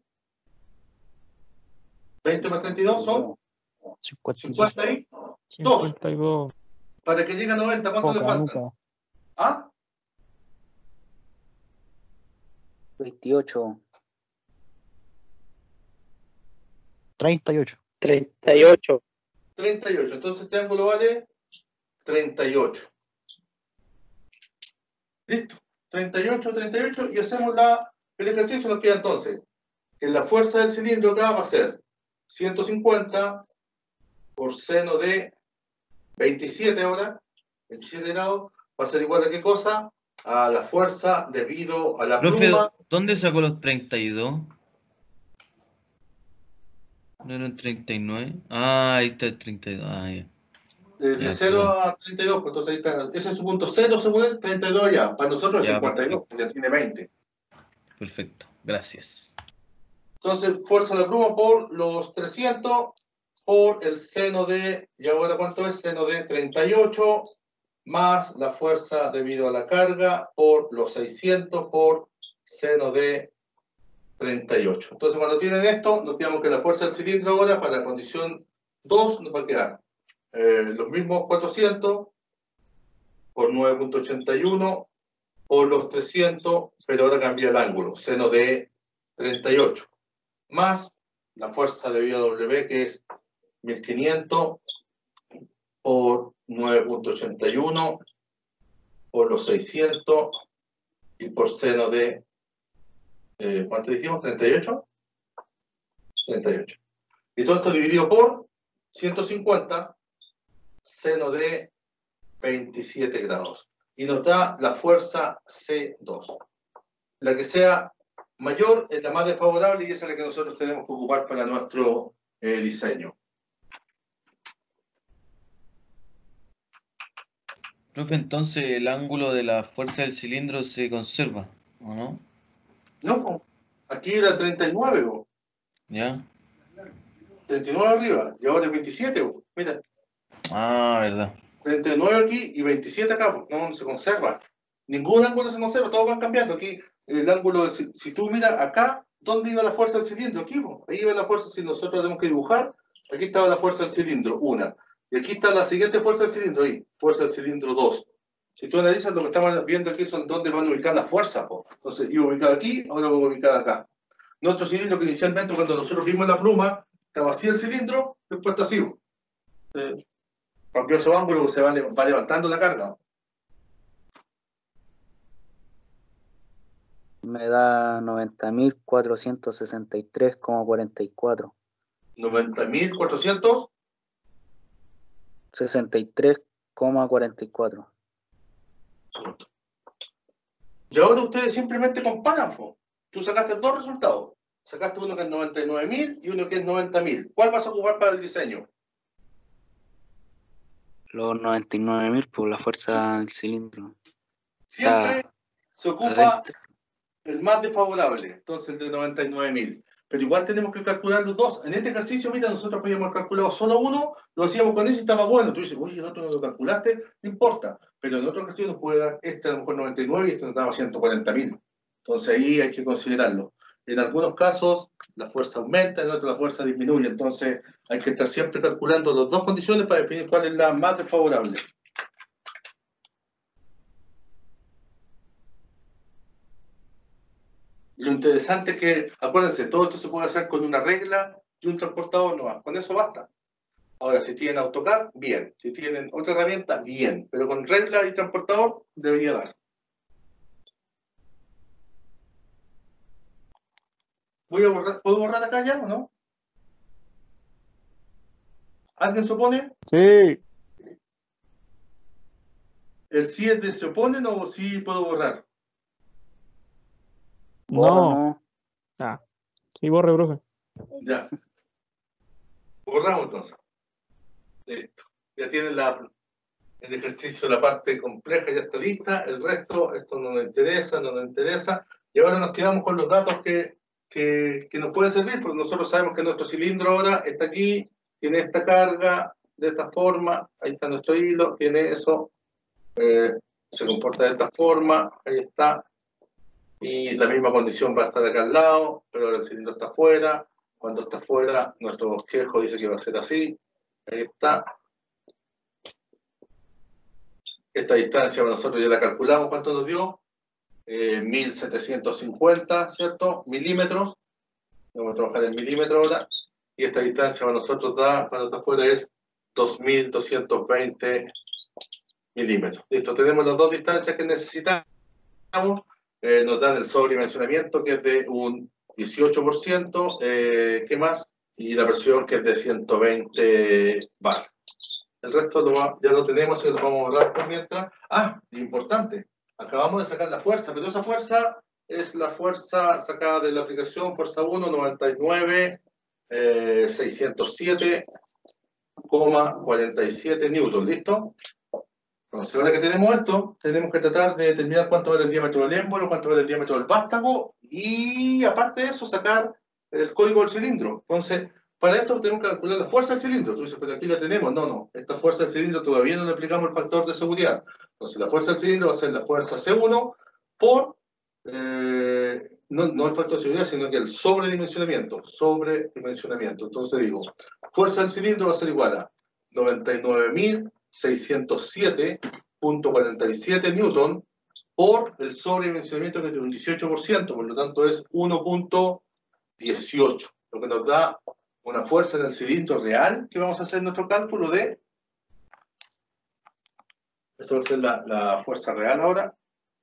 veinte más treinta y dos son cincuenta y dos. cincuenta y dos. Para que llegue a noventa, ¿cuánto le Poca, faltan? nunca. ¿Ah? veintiocho. treinta y ocho. treinta y ocho. treinta y ocho. Entonces este ángulo vale treinta y ocho. Listo. treinta y ocho, treinta y ocho. Y hacemos la, el ejercicio. Nos queda entonces que la fuerza del cilindro acá va a ser ciento cincuenta por seno de veintisiete ahora. veintisiete grados. Va a ser igual a qué cosa? A la fuerza debido a la Profe, pluma. ¿dónde sacó los treinta y dos? ¿No eran treinta y nueve? Ah, ahí está el treinta y dos. Ah, ya. De, de Ya, cero perdón. a treinta y dos, pues entonces ahí está. Ese es su punto cero, según él, treinta y dos ya. Para nosotros es Ya, cincuenta y dos, ya tiene veinte. Perfecto, gracias. Entonces, fuerza de la pluma por los trescientos, por el seno de, ¿y ahora cuánto es? Seno de treinta y ocho, más la fuerza debido a la carga, por los seiscientos, por seno de treinta y ocho. Entonces, cuando tienen esto, nos quedamos que la fuerza del cilindro ahora, para la condición dos, nos va a quedar eh, los mismos cuatrocientos, por nueve punto ochenta y uno, por los trescientos, pero ahora cambia el ángulo, seno de treinta y ocho, más la fuerza debido a W, que es mil quinientos por nueve punto ochenta y uno, por los seiscientos, y por seno de, eh, ¿cuánto dijimos? ¿treinta y ocho? treinta y ocho. Y todo esto dividido por ciento cincuenta, seno de veintisiete grados. Y nos da la fuerza C dos. La que sea mayor es la más desfavorable, y esa es la que nosotros tenemos que ocupar para nuestro eh, diseño. Profe, entonces el ángulo de la fuerza del cilindro se conserva, ¿o no? No, po. Aquí era treinta y nueve, po. ¿Ya? treinta y nueve arriba, y ahora es veintisiete, po. Mira, Ah, verdad. treinta y nueve aquí y veintisiete acá, po. No, no se conserva. Ningún ángulo se conserva, todos van cambiando. Aquí el ángulo, de, si, si tú miras acá, ¿dónde iba la fuerza del cilindro? Aquí, po. Ahí iba la fuerza, si nosotros tenemos que dibujar, aquí estaba la fuerza del cilindro, una. Y aquí está la siguiente fuerza del cilindro, ahí, fuerza del cilindro dos. Si tú analizas, lo que estamos viendo aquí son dónde van a ubicar las fuerzas, po. Entonces, iba ubicada aquí, ahora voy a ubicar acá. Nuestro cilindro, que inicialmente cuando nosotros vimos la pluma, estaba así el cilindro, después está así. Eh, cambió ese ángulo, se va, va levantando la carga. Me da noventa mil cuatrocientos sesenta y tres coma cuarenta y cuatro. noventa mil cuatrocientos sesenta y tres coma cuarenta y cuatro. Y ahora ustedes simplemente comparan, po. Tú sacaste dos resultados. Sacaste uno que es noventa y nueve mil y uno que es noventa mil. ¿Cuál vas a ocupar para el diseño? Los noventa y nueve mil por la fuerza del cilindro. Siempre Está se ocupa adentro. el más desfavorable, entonces el de noventa y nueve mil. Pero igual tenemos que calcular los dos. En este ejercicio, mira, nosotros podíamos calcular solo uno, lo hacíamos con ese y estaba bueno. Tú dices, oye, el otro no lo calculaste, no importa. Pero en otro ejercicio nos puede dar este a lo mejor noventa y nueve y este nos daba ciento cuarenta mil. Entonces ahí hay que considerarlo. En algunos casos la fuerza aumenta, en otros la fuerza disminuye. Entonces hay que estar siempre calculando las dos condiciones para definir cuál es la más desfavorable. Lo interesante es que, acuérdense, todo esto se puede hacer con una regla y un transportador nomás. Con eso basta. Ahora, si tienen AutoCAD, bien. Si tienen otra herramienta, bien. Pero con regla y transportador debería dar. Voy a borrar, ¿puedo borrar acá ya o no? ¿Alguien se opone? Sí. ¿El sí es de se oponen o sí puedo borrar? Borra, No. no. Ah. Sí, borre, profe. Ya. Borramos entonces. Listo. Ya tienen la, el ejercicio, la parte compleja ya está lista. El resto, esto no nos interesa, no nos interesa. Y ahora nos quedamos con los datos que, que, que nos pueden servir, porque nosotros sabemos que nuestro cilindro ahora está aquí, tiene esta carga de esta forma, ahí está nuestro hilo, tiene eso, eh, se comporta de esta forma, ahí está. Y la misma condición va a estar acá al lado, pero ahora el cilindro está afuera. Cuando está afuera, nuestro bosquejo dice que va a ser así. Ahí está. Esta distancia nosotros ya la calculamos. ¿Cuánto nos dio? Eh, mil setecientos cincuenta, ¿cierto? Milímetros. Vamos a trabajar en milímetros ahora. Y esta distancia para nosotros da, cuando está afuera, es dos mil doscientos veinte milímetros. Listo, tenemos las dos distancias que necesitamos. Eh, nos dan el sobredimensionamiento, que es de un dieciocho por ciento. Eh, ¿Qué más? Y la presión, que es de ciento veinte bar. El resto lo va, ya lo tenemos y lo vamos a borrar por mientras. Ah, importante. Acabamos de sacar la fuerza, pero esa fuerza es la fuerza sacada de la aplicación Fuerza uno, noventa y nueve, eh, seiscientos siete coma cuarenta y siete newton. ¿Listo? Entonces, ahora que tenemos esto, tenemos que tratar de determinar cuánto vale el diámetro del émbolo, cuánto vale el diámetro del vástago y, aparte de eso, sacar el código del cilindro. Entonces, para esto tenemos que calcular la fuerza del cilindro. Tú dices, pero aquí la tenemos. No, no. Esta fuerza del cilindro todavía no le aplicamos el factor de seguridad. Entonces, la fuerza del cilindro va a ser la fuerza C uno por, eh, no, no el factor de seguridad, sino que el sobredimensionamiento. Sobredimensionamiento. Entonces digo, fuerza del cilindro va a ser igual a noventa y nueve mil seiscientos siete punto cuarenta y siete newton por el sobredimensionamiento, que es de un dieciocho por ciento, por lo tanto es uno punto dieciocho, lo que nos da una fuerza en el cilindro real, que vamos a hacer nuestro cálculo de, eso va a ser la, la fuerza real ahora,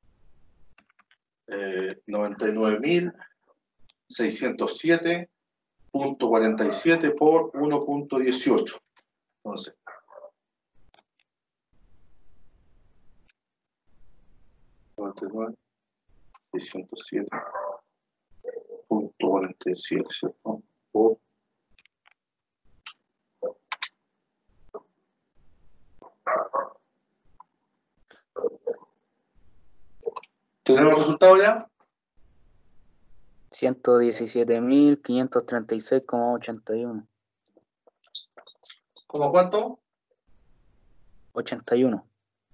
eh, noventa y nueve mil seiscientos siete punto cuarenta y siete por uno punto dieciocho. Entonces, noventa y nueve, seiscientos siete punto cuarenta y siete, ¿cierto? Por ¿tenemos el resultado ya? ciento diecisiete mil quinientos treinta y seis coma ochenta y uno. ¿Cómo cuánto? ochenta y uno.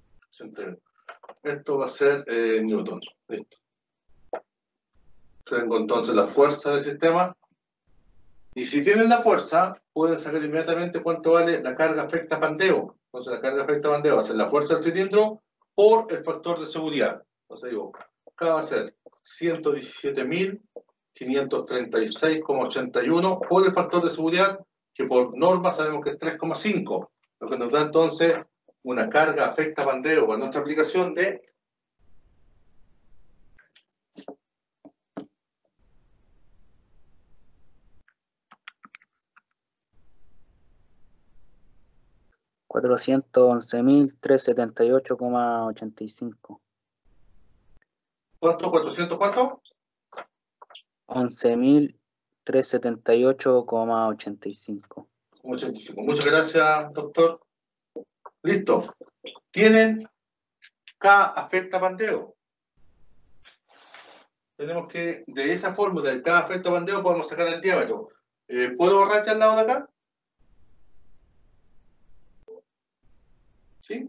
Esto va a ser eh, Newton. Listo. Tengo entonces la fuerza del sistema. Y si tienen la fuerza, pueden saber inmediatamente cuánto vale la carga afecta pandeo. Entonces la carga afecta pandeo va a ser la fuerza del cilindro por el factor de seguridad. Entonces digo, acá va a ser ciento diecisiete mil quinientos treinta y seis coma ochenta y uno por el factor de seguridad, que por norma sabemos que es tres coma cinco, lo que nos da entonces una carga afecta pandeo para nuestra aplicación de cuatrocientos once mil trescientos setenta y ocho coma ochenta y cinco. ¿cuánto? ¿cuatrocientos cuánto? once mil trescientos setenta y ocho coma ochenta y cinco. ochenta y cinco. Muchas gracias, doctor. Listo. Tienen K afecta pandeo. Tenemos que, de esa fórmula, de K afecta pandeo, podemos sacar el diámetro. Eh, ¿Puedo borrar ya al lado de acá? ¿Sí?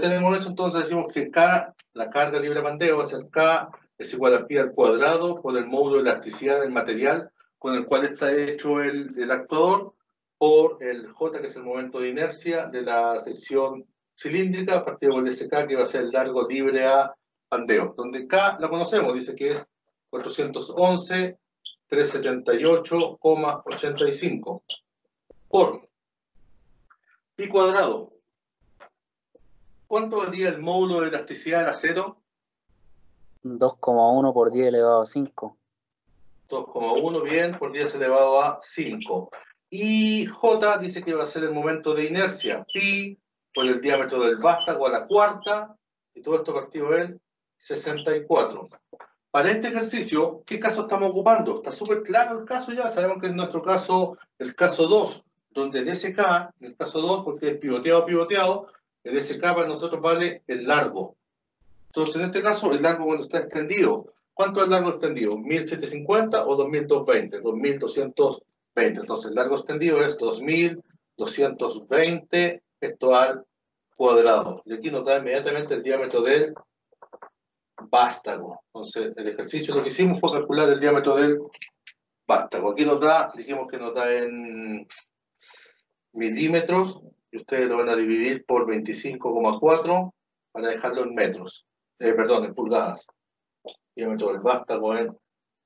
tenemos eso, entonces decimos que K, la carga libre de bandeo va a ser K es igual a pi al cuadrado por el módulo de elasticidad del material con el cual está hecho el, el actuador, por el J, que es el momento de inercia de la sección cilíndrica, partido por el S K, que va a ser el largo libre a bandeo, donde K la conocemos, dice que es cuatrocientos once, trescientos setenta y ocho coma ochenta y cinco por pi cuadrado. ¿Cuánto varía el módulo de elasticidad del acero? dos coma uno por diez elevado a cinco. dos coma uno, bien, por diez elevado a cinco. Y J dice que va a ser el momento de inercia, pi por el diámetro del vástago a la cuarta, y todo esto partido en sesenta y cuatro. Para este ejercicio, ¿qué caso estamos ocupando? Está súper claro el caso ya, sabemos que es nuestro caso, el caso dos, donde el S K, en el caso dos, porque es pivoteado, pivoteado, el S K para nosotros vale el largo. Entonces, en este caso, el largo cuando está extendido, ¿cuánto es el largo extendido? ¿mil setecientos cincuenta o dos mil doscientos veinte? dos mil doscientos veinte. Entonces, el largo extendido es dos mil doscientos veinte, esto al cuadrado. Y aquí nos da inmediatamente el diámetro del vástago. Entonces, el ejercicio lo que hicimos fue calcular el diámetro del vástago. Aquí nos da, dijimos que nos da en milímetros, y ustedes lo van a dividir por veinticinco coma cuatro para dejarlo en metros. Eh, perdón, en pulgadas. Diámetro del vástago en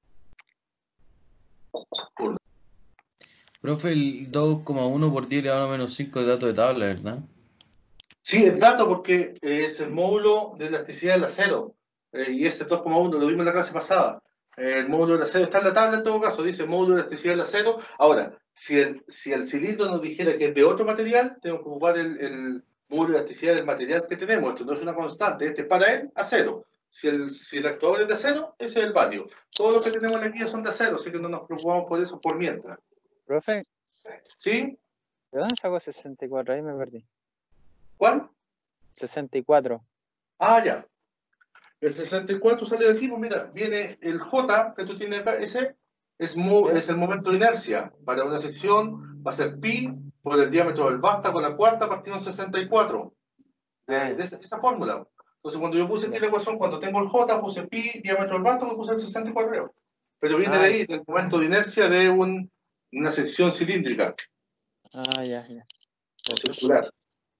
pulgadas. Profe, el dos coma uno por diez elevado a menos cinco de dato de tabla, ¿verdad? Sí, es dato porque es el módulo de elasticidad del acero. Eh, y ese dos coma uno lo vimos en la clase pasada. Eh, el módulo del acero está en la tabla en todo caso, dice módulo de elasticidad del acero. Ahora, si el, si el cilindro nos dijera que es de otro material, tenemos que ocupar el, el módulo de elasticidad del material que tenemos. Esto no es una constante, este es para él acero. Si el, si el actuador es de acero, ese es el válido. Todos los que tenemos en la guía son de acero, así que no nos preocupamos por eso por mientras. Profe, ¿Sí? ¿de dónde sacó sesenta y cuatro? Ahí me perdí. ¿Cuál? sesenta y cuatro. Ah, ya. El sesenta y cuatro sale de aquí, pues mira, viene el J que tú tienes acá, ese es, mu, es el momento de inercia. Para una sección va a ser pi por el diámetro del vástago, la cuarta partido en sesenta y cuatro. De, de esa, esa fórmula. Entonces cuando yo puse aquí la ecuación, cuando tengo el J, puse pi, diámetro del vástago, puse el sesenta y cuatro. Pero viene Ah, de ahí, del momento de inercia de un, una sección cilíndrica. Ah, ya, ya. O circular.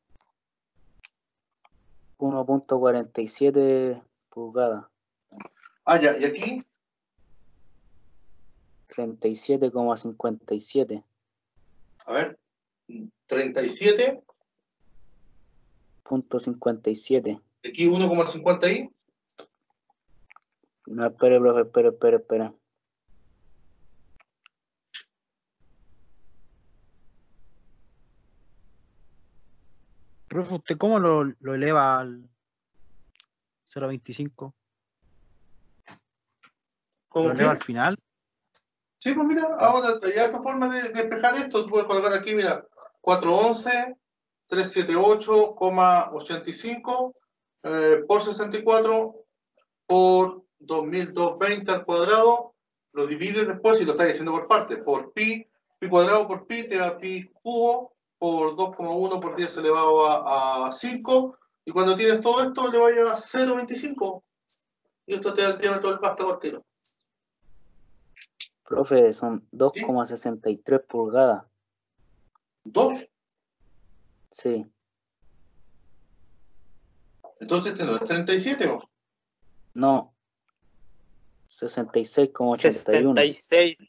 uno punto cuarenta y siete pulgadas. Ah, ya, y aquí, treinta y siete coma cincuenta y siete. a ver, treinta y siete, Punto cincuenta y siete. aquí uno coma cincuenta y. No, espere, profe, espere, espere, espere. Profe, ¿usted cómo lo, lo eleva al cero coma veinticinco? ¿Cómo ¿Lo eleva al que? final? Sí, pues mira, ahora ya esta forma de, de despejar esto, tú puedes colocar aquí, mira, cuatrocientos once, trescientos setenta y ocho coma ochenta y cinco eh, por sesenta y cuatro por dos mil doscientos veinte al cuadrado, lo divides después y lo estás haciendo por partes, por pi, pi cuadrado por pi te da pi cubo por dos coma uno por diez elevado a, a cinco, y cuando tienes todo esto le vaya a cero coma veinticinco, y esto te da el diámetro del vástago al tiro. Profe, son dos ¿Sí? coma sesenta y tres pulgadas. dos. Sí. Entonces este no es treinta y siete, ¿no? No. sesenta y seis coma ochenta y uno. sesenta y seis.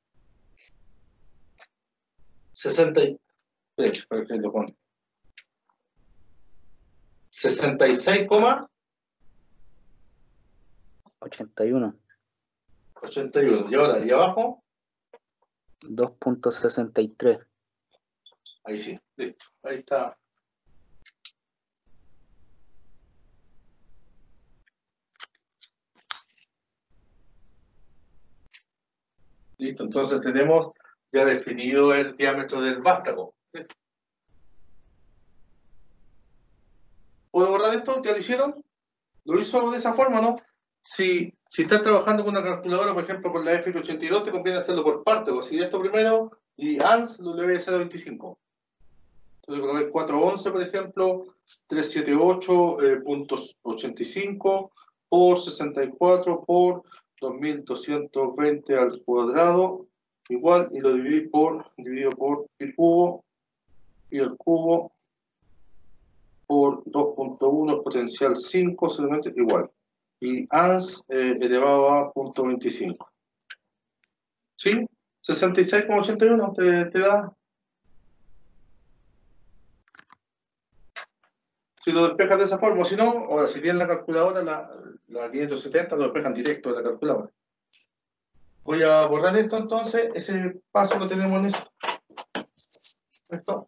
sesenta y... Espera, que lo pone. sesenta y seis coma ochenta y uno. ochenta y uno. Y ahora, y abajo, dos punto sesenta y tres. ahí sí, listo. Ahí está. Listo, entonces tenemos ya definido el diámetro del vástago. ¿Puedo borrar esto? ¿Ya lo hicieron? Lo hizo de esa forma, ¿no? Si, si estás trabajando con una calculadora, por ejemplo, con la F ochenta y dos, te conviene hacerlo por parte. O si esto primero y A N S lo debe ser a veinticinco. Entonces, con el cuatrocientos once, por ejemplo, trescientos setenta y ocho punto ochenta y cinco por sesenta y cuatro por dos mil doscientos veinte al cuadrado, igual, y lo dividí por, dividido por pi cubo, pi al cubo, por dos punto uno potencial cinco, solamente igual. Y ans eh, elevado a cero punto veinticinco. ¿Sí? sesenta y seis coma ochenta y uno te, te da. Si lo despejas de esa forma, o si no, ahora si tienes la calculadora, la, la quinientos setenta lo despejan directo de la calculadora. Voy a borrar esto entonces, ese paso lo tenemos en eso. Esto.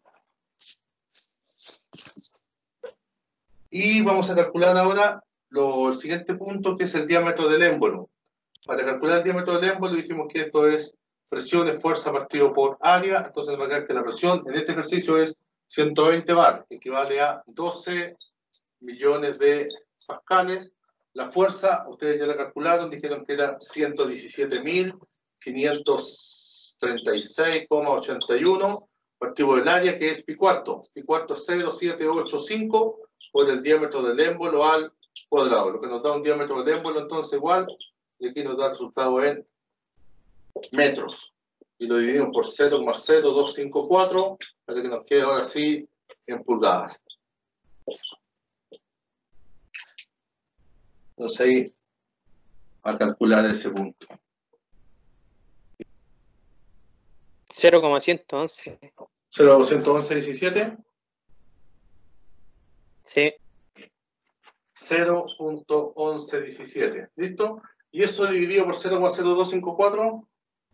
Y vamos a calcular ahora lo, el siguiente punto, que es el diámetro del émbolo. Para calcular el diámetro del émbolo dijimos que esto es presión es fuerza partido por área, entonces va a quedar que la presión en este ejercicio es ciento veinte bar, que equivale a doce millones de pascales. La fuerza, ustedes ya la calcularon, dijeron que era ciento diecisiete mil quinientos treinta y seis coma ochenta y uno, partido del área, que es pi cuarto. Pi cuarto es cero coma setecientos ochenta y cinco por el diámetro del émbolo al cuadrado, lo que nos da un diámetro del émbolo entonces igual, y aquí nos da el resultado en metros. Y lo dividimos por cero coma cero dos cinco cuatro para que nos quede ahora sí en pulgadas. Entonces ahí a calcular ese punto. cero coma ciento once. cero coma doscientos once diecisiete. Sí. cero punto once diecisiete. ¿Listo? Y eso dividido por cero coma cero dos cinco cuatro.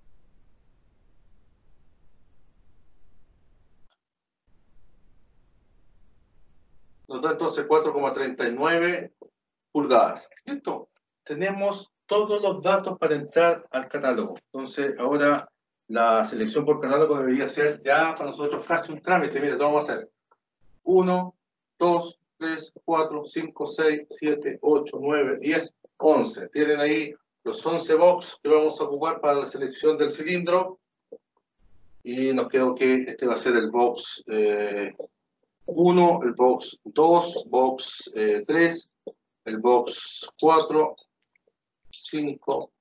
Nos da entonces cuatro coma treinta y nueve pulgadas. ¿Listo? Tenemos todos los datos para entrar al catálogo. Entonces, ahora la selección por catálogo debería ser ya para nosotros casi un trámite. Mira, lo vamos a hacer. uno, dos, tres, cuatro, cinco, seis, siete, ocho, nueve, diez, once. Tienen ahí los once box que vamos a ocupar para la selección del cilindro. Y nos quedó que este va a ser el box eh, uno, el box dos, box eh, tres, el box cuatro, cinco,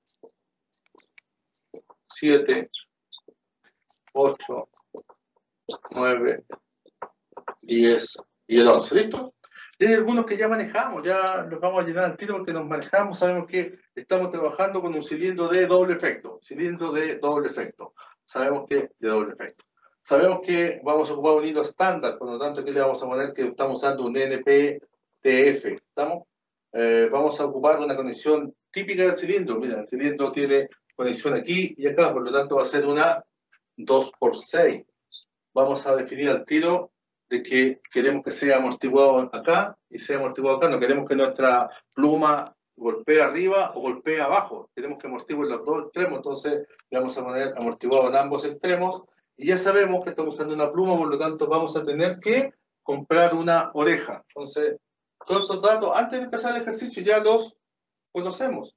siete, ocho, nueve, diez y el once. ¿Listo? Hay algunos que ya manejamos, ya los vamos a llenar al tiro porque nos manejamos, sabemos que estamos trabajando con un cilindro de doble efecto, cilindro de doble efecto, sabemos que de doble efecto. Sabemos que vamos a ocupar un hilo estándar, por lo tanto aquí le vamos a poner que estamos usando un N P T F, ¿estamos? Eh, vamos a ocupar una conexión típica del cilindro, mira, el cilindro tiene conexión aquí y acá, por lo tanto va a ser una dos por seis. Vamos a definir al tiro de que queremos que sea amortiguado acá y sea amortiguado acá, no queremos que nuestra pluma golpee arriba o golpee abajo, queremos que amortigue en los dos extremos, entonces le vamos a poner amortiguado en ambos extremos. Y ya sabemos que estamos usando una pluma, por lo tanto vamos a tener que comprar una oreja. Entonces, todos estos datos, antes de empezar el ejercicio, ya los conocemos.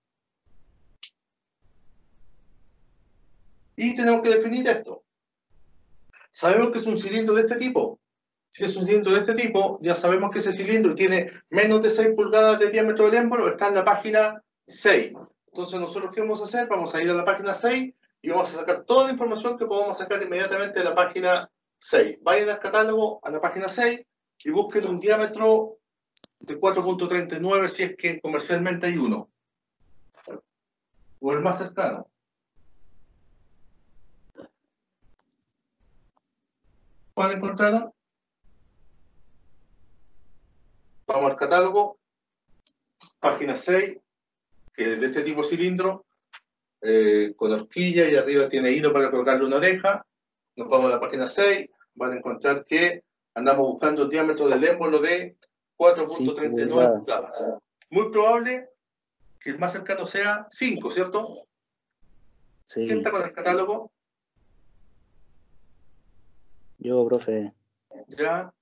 Y tenemos que definir esto. Sabemos que es un cilindro de este tipo. Si es un cilindro de este tipo, ya sabemos que ese cilindro tiene menos de seis pulgadas de diámetro del émbolo, está en la página seis. Entonces, nosotros, ¿qué vamos a hacer? Vamos a ir a la página seis y vamos a sacar toda la información que podamos sacar inmediatamente de la página seis. Vayan al catálogo, a la página seis, y busquen un diámetro de cuatro punto treinta y nueve si es que comercialmente hay uno. O el más cercano. ¿Cuál encontraron? Vamos al catálogo, página seis, que es de este tipo de cilindro, eh, con horquilla y arriba tiene hilo para colocarle una oreja. Nos vamos a la página seis, van a encontrar que andamos buscando el diámetro del émbolo de cuatro punto treinta y nueve pulgadas. Muy probable que el más cercano sea cinco, ¿cierto? Sí. ¿Quién está con el catálogo? Yo, profe. Ya.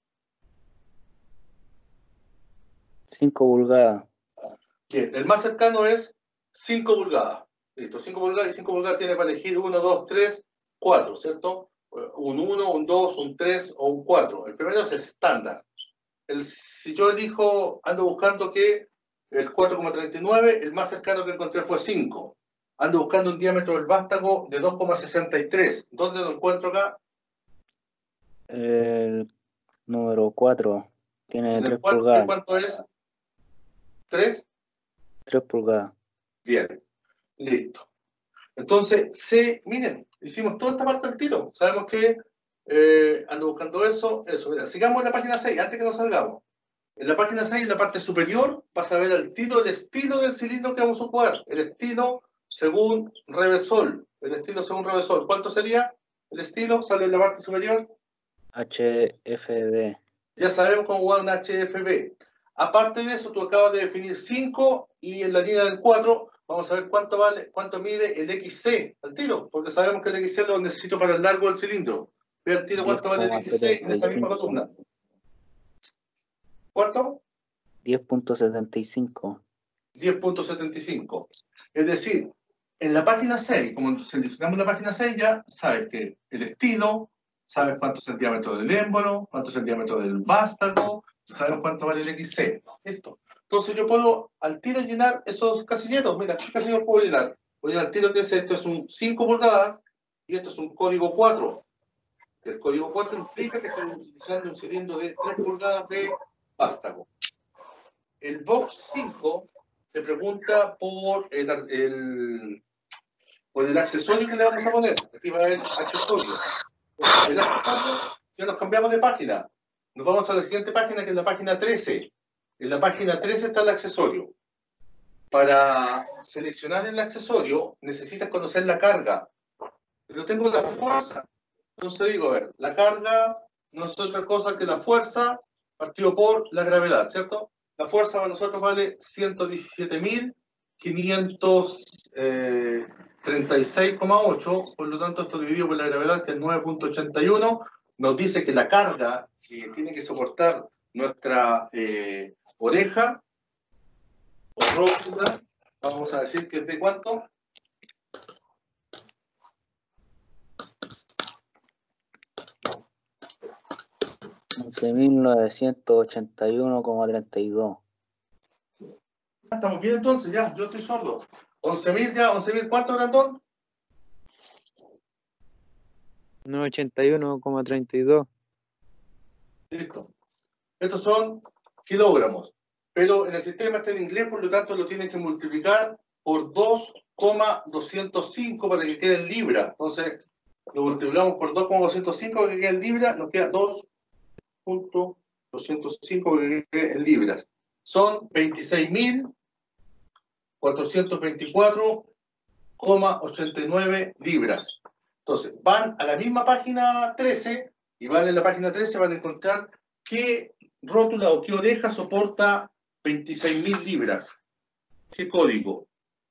cinco pulgadas. Bien, el más cercano es cinco pulgadas. Listo, cinco pulgadas y cinco pulgadas tiene para elegir uno, dos, tres, cuatro, ¿cierto? un uno, un dos, un tres o un cuatro. El primero es estándar. El, si yo elijo, ando buscando que el cuatro coma treinta y nueve, el más cercano que encontré fue cinco. Ando buscando un diámetro del vástago de dos coma sesenta y tres. ¿Dónde lo encuentro acá? El número cuatro tiene ¿En tres el cuatro, pulgadas. cuánto es? ¿tres? tres pulgadas. Bien, listo. Entonces, C, miren, hicimos toda esta parte del tiro. Sabemos que eh, ando buscando eso, eso. Mira, sigamos en la página seis, antes que nos salgamos. En la página seis, en la parte superior, vas a ver al tiro el estilo del cilindro que vamos a ocupar. El estilo según Revesol. El estilo según Revesol. ¿Cuánto sería el estilo? Sale en la parte superior. H F B. Ya sabemos cómo va un H F B. Aparte de eso, tú acabas de definir cinco y en la línea del cuatro vamos a ver cuánto vale, cuánto mide el X C al tiro, porque sabemos que el X C lo necesito para el largo del cilindro. Ve al tiro cuánto vale el X C en esta misma columna. ¿Cuánto? diez punto setenta y cinco. diez punto setenta y cinco. Es decir, en la página seis, como seleccionamos la página seis, ya sabes que el estilo, sabes cuánto es el diámetro del émbolo, cuánto es el diámetro del vástago, sabemos cuánto vale el X C. Listo. Entonces yo puedo al tiro llenar esos casilleros. Mira, ¿qué casilleros puedo llenar? Voy al tiro que es esto es un cinco pulgadas y esto es un código cuatro. El código cuatro implica que estoy utilizando un cilindro de tres pulgadas de vástago. El box cinco te pregunta por el, el, por el accesorio que le vamos a poner. Aquí va a haber accesorio. El accesorio, ya nos cambiamos de página. Nos vamos a la siguiente página, que es la página trece. En la página trece está el accesorio. Para seleccionar el accesorio, necesitas conocer la carga. Yo tengo la fuerza. Entonces digo, a ver, la carga no es otra cosa que la fuerza partido por la gravedad, ¿cierto? La fuerza para nosotros vale ciento diecisiete mil quinientos treinta y seis coma ocho, por lo tanto esto dividido por la gravedad, que es nueve punto ochenta y uno, nos dice que la carga que tiene que soportar nuestra eh, oreja o rótula, vamos a decir que es de cuánto. once mil novecientos ochenta y uno coma treinta y dos. Estamos bien entonces, ya, yo estoy sordo. once mil ya, once mil, ¿cuánto, Brandon? novecientos ochenta y uno coma treinta y dos. Listo. Estos son kilogramos, pero en el sistema está en inglés, por lo tanto lo tienen que multiplicar por dos coma doscientos cinco para que quede en libra. Entonces, lo multiplicamos por dos coma doscientos cinco para que quede en libra, nos queda dos punto doscientos cinco para que quede en libras. Son veintiséis mil cuatrocientos veinticuatro coma ochenta y nueve libras. Entonces, van a la misma página trece y van en la página trece, van a encontrar qué rótula o qué oreja soporta veintiséis mil libras. ¿Qué código?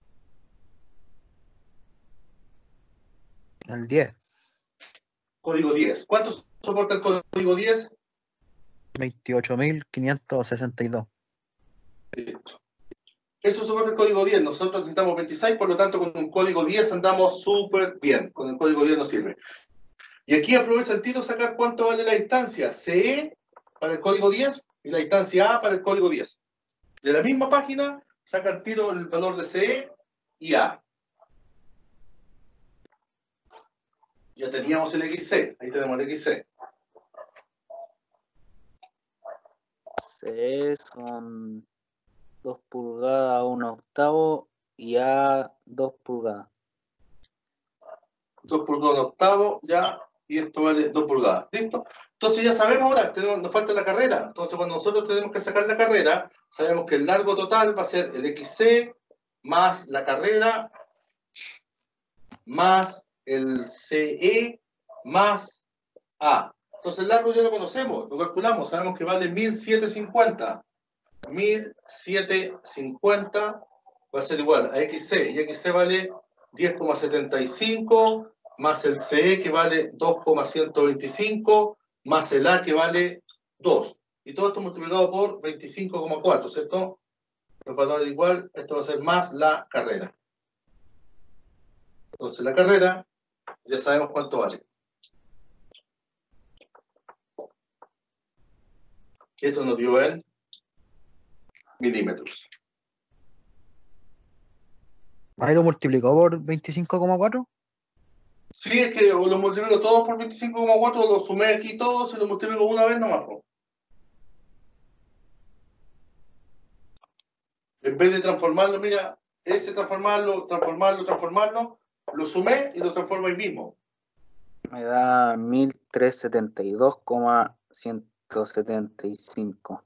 El diez. Código diez. ¿Cuánto soporta el código diez? veintiocho mil quinientos sesenta y dos. Listo. Eso soporta el código diez. Nosotros necesitamos veintiséis, por lo tanto, con un código diez andamos súper bien. Con el código diez nos sirve. Y aquí aprovecha el tiro sacar cuánto vale la distancia C E para el código diez y la distancia A para el código diez. De la misma página, saca el tiro el valor de C E y A. Ya teníamos el X C. Ahí tenemos el X C. C son dos pulgadas, un octavo, y A dos pulgadas. dos pulgadas, un octavo, ya, y esto vale dos pulgadas. ¿Listo? Entonces ya sabemos ahora, tenemos, nos falta la carrera. Entonces cuando nosotros tenemos que sacar la carrera, sabemos que el largo total va a ser el X C más la carrera más el C E más A. Entonces el largo ya lo conocemos, lo calculamos, sabemos que vale mil setecientos cincuenta. mil setecientos cincuenta va a ser igual a X C, y X C vale diez coma setenta y cinco, más el C E que vale dos coma ciento veinticinco, más el A que vale dos. Y todo esto multiplicado por veinticinco coma cuatro, ¿cierto? Los valores igual, esto va a ser más la carrera. Entonces la carrera, ya sabemos cuánto vale. Esto nos dio en milímetros. Ahí lo multiplicó por veinticinco coma cuatro. Sí, es que lo multiplico todos por veinticinco coma cuatro, lo sumé aquí todos y lo multiplico una vez nomás. Po. En vez de transformarlo, mira, ese transformarlo, transformarlo, transformarlo, lo sumé y lo transformo ahí mismo. Me da mil trescientos setenta y dos coma ciento setenta y cinco.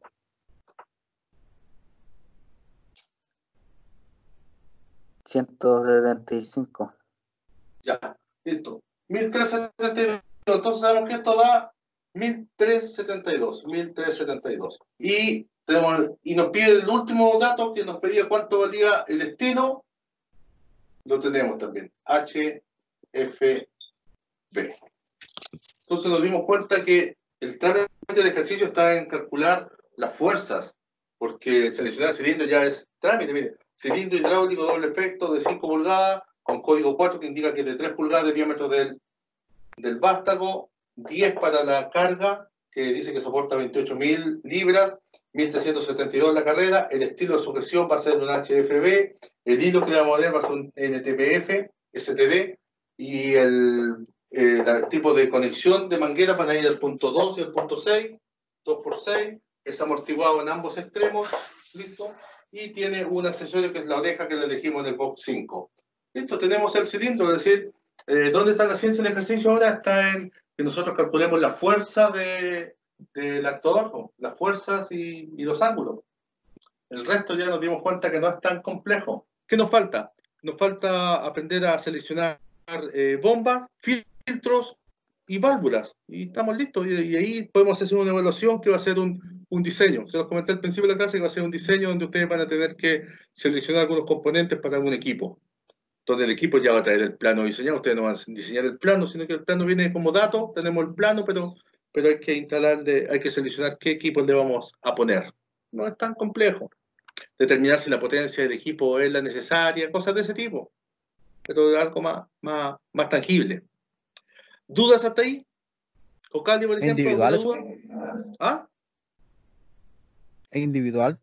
ciento setenta y cinco. Ya, listo. mil trescientos setenta y dos. Entonces sabemos que esto da mil trescientos setenta y dos. mil trescientos setenta y dos. Y, tenemos, y nos pide el último dato que nos pedía cuánto valía el estilo. Lo tenemos también. H F B. Entonces nos dimos cuenta que el trámite del ejercicio está en calcular las fuerzas, porque seleccionar el cilindro ya es trámite. Mire, cilindro hidráulico doble efecto de cinco pulgadas, con código cuatro que indica que es de tres pulgadas de diámetro del, del vástago, diez para la carga, que dice que soporta veintiocho mil libras, mil trescientos setenta y dos la carrera, el estilo de sujeción va a ser un H F B, el hilo que le vamos a poner va a ser un N T P F, S T D, y el, eh, el tipo de conexión de manguera van a ir al punto dos y al punto seis, dos por seis, es amortiguado en ambos extremos, listo, y tiene un accesorio que es la oreja que le elegimos en el box cinco. Listo, tenemos el cilindro, es decir, eh, ¿dónde está la ciencia del ejercicio ahora? Está en que nosotros calculemos la fuerza de, del actuador, ¿no? Las fuerzas y, y los ángulos. El resto ya nos dimos cuenta que no es tan complejo. ¿Qué nos falta? Nos falta aprender a seleccionar eh, bombas, filtros y válvulas. Y estamos listos. Y, y ahí podemos hacer una evaluación que va a ser un, un diseño. Se los comenté al principio de la clase que va a ser un diseño donde ustedes van a tener que seleccionar algunos componentes para un equipo. Donde el equipo ya va a traer el plano diseñado. Ustedes no van a diseñar el plano, sino que el plano viene como dato. Tenemos el plano, pero, pero hay que instalarle, hay que seleccionar qué equipo le vamos a poner. No es tan complejo. Determinar si la potencia del equipo es la necesaria, cosas de ese tipo. Pero algo más, más, más tangible. ¿Dudas hasta ahí? ¿Cocali, por ¿Es ejemplo? individual ¿alguna eso? duda? ¿Ah? ¿Es individual?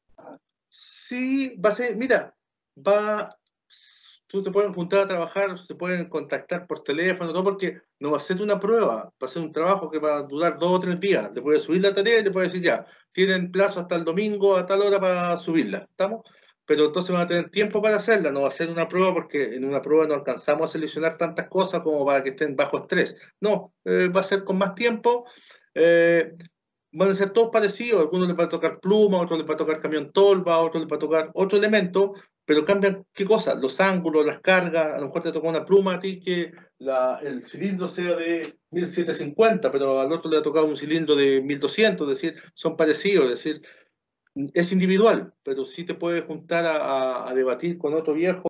Sí, va a ser, mira, va, tú te pueden juntar a trabajar, se pueden contactar por teléfono, todo, porque no va a ser una prueba, va a ser un trabajo que va a durar dos o tres días. Le puedes subir la tarea y le puedes decir ya, tienen plazo hasta el domingo a tal hora para subirla, ¿estamos? Pero entonces van a tener tiempo para hacerla, no va a ser una prueba porque en una prueba no alcanzamos a seleccionar tantas cosas como para que estén bajo estrés. No, eh, va a ser con más tiempo. Eh, van a ser todos parecidos, a algunos les va a tocar pluma, a otros les va a tocar camión tolva, a otros les va a tocar otro elemento, pero cambian qué cosa, los ángulos, las cargas. A lo mejor te toca una pluma a ti que la, el cilindro sea de mil setecientos cincuenta, pero al otro le ha tocado un cilindro de mil doscientos, es decir, son parecidos, es decir, es individual, pero sí te puedes juntar a, a, a debatir con otro viejo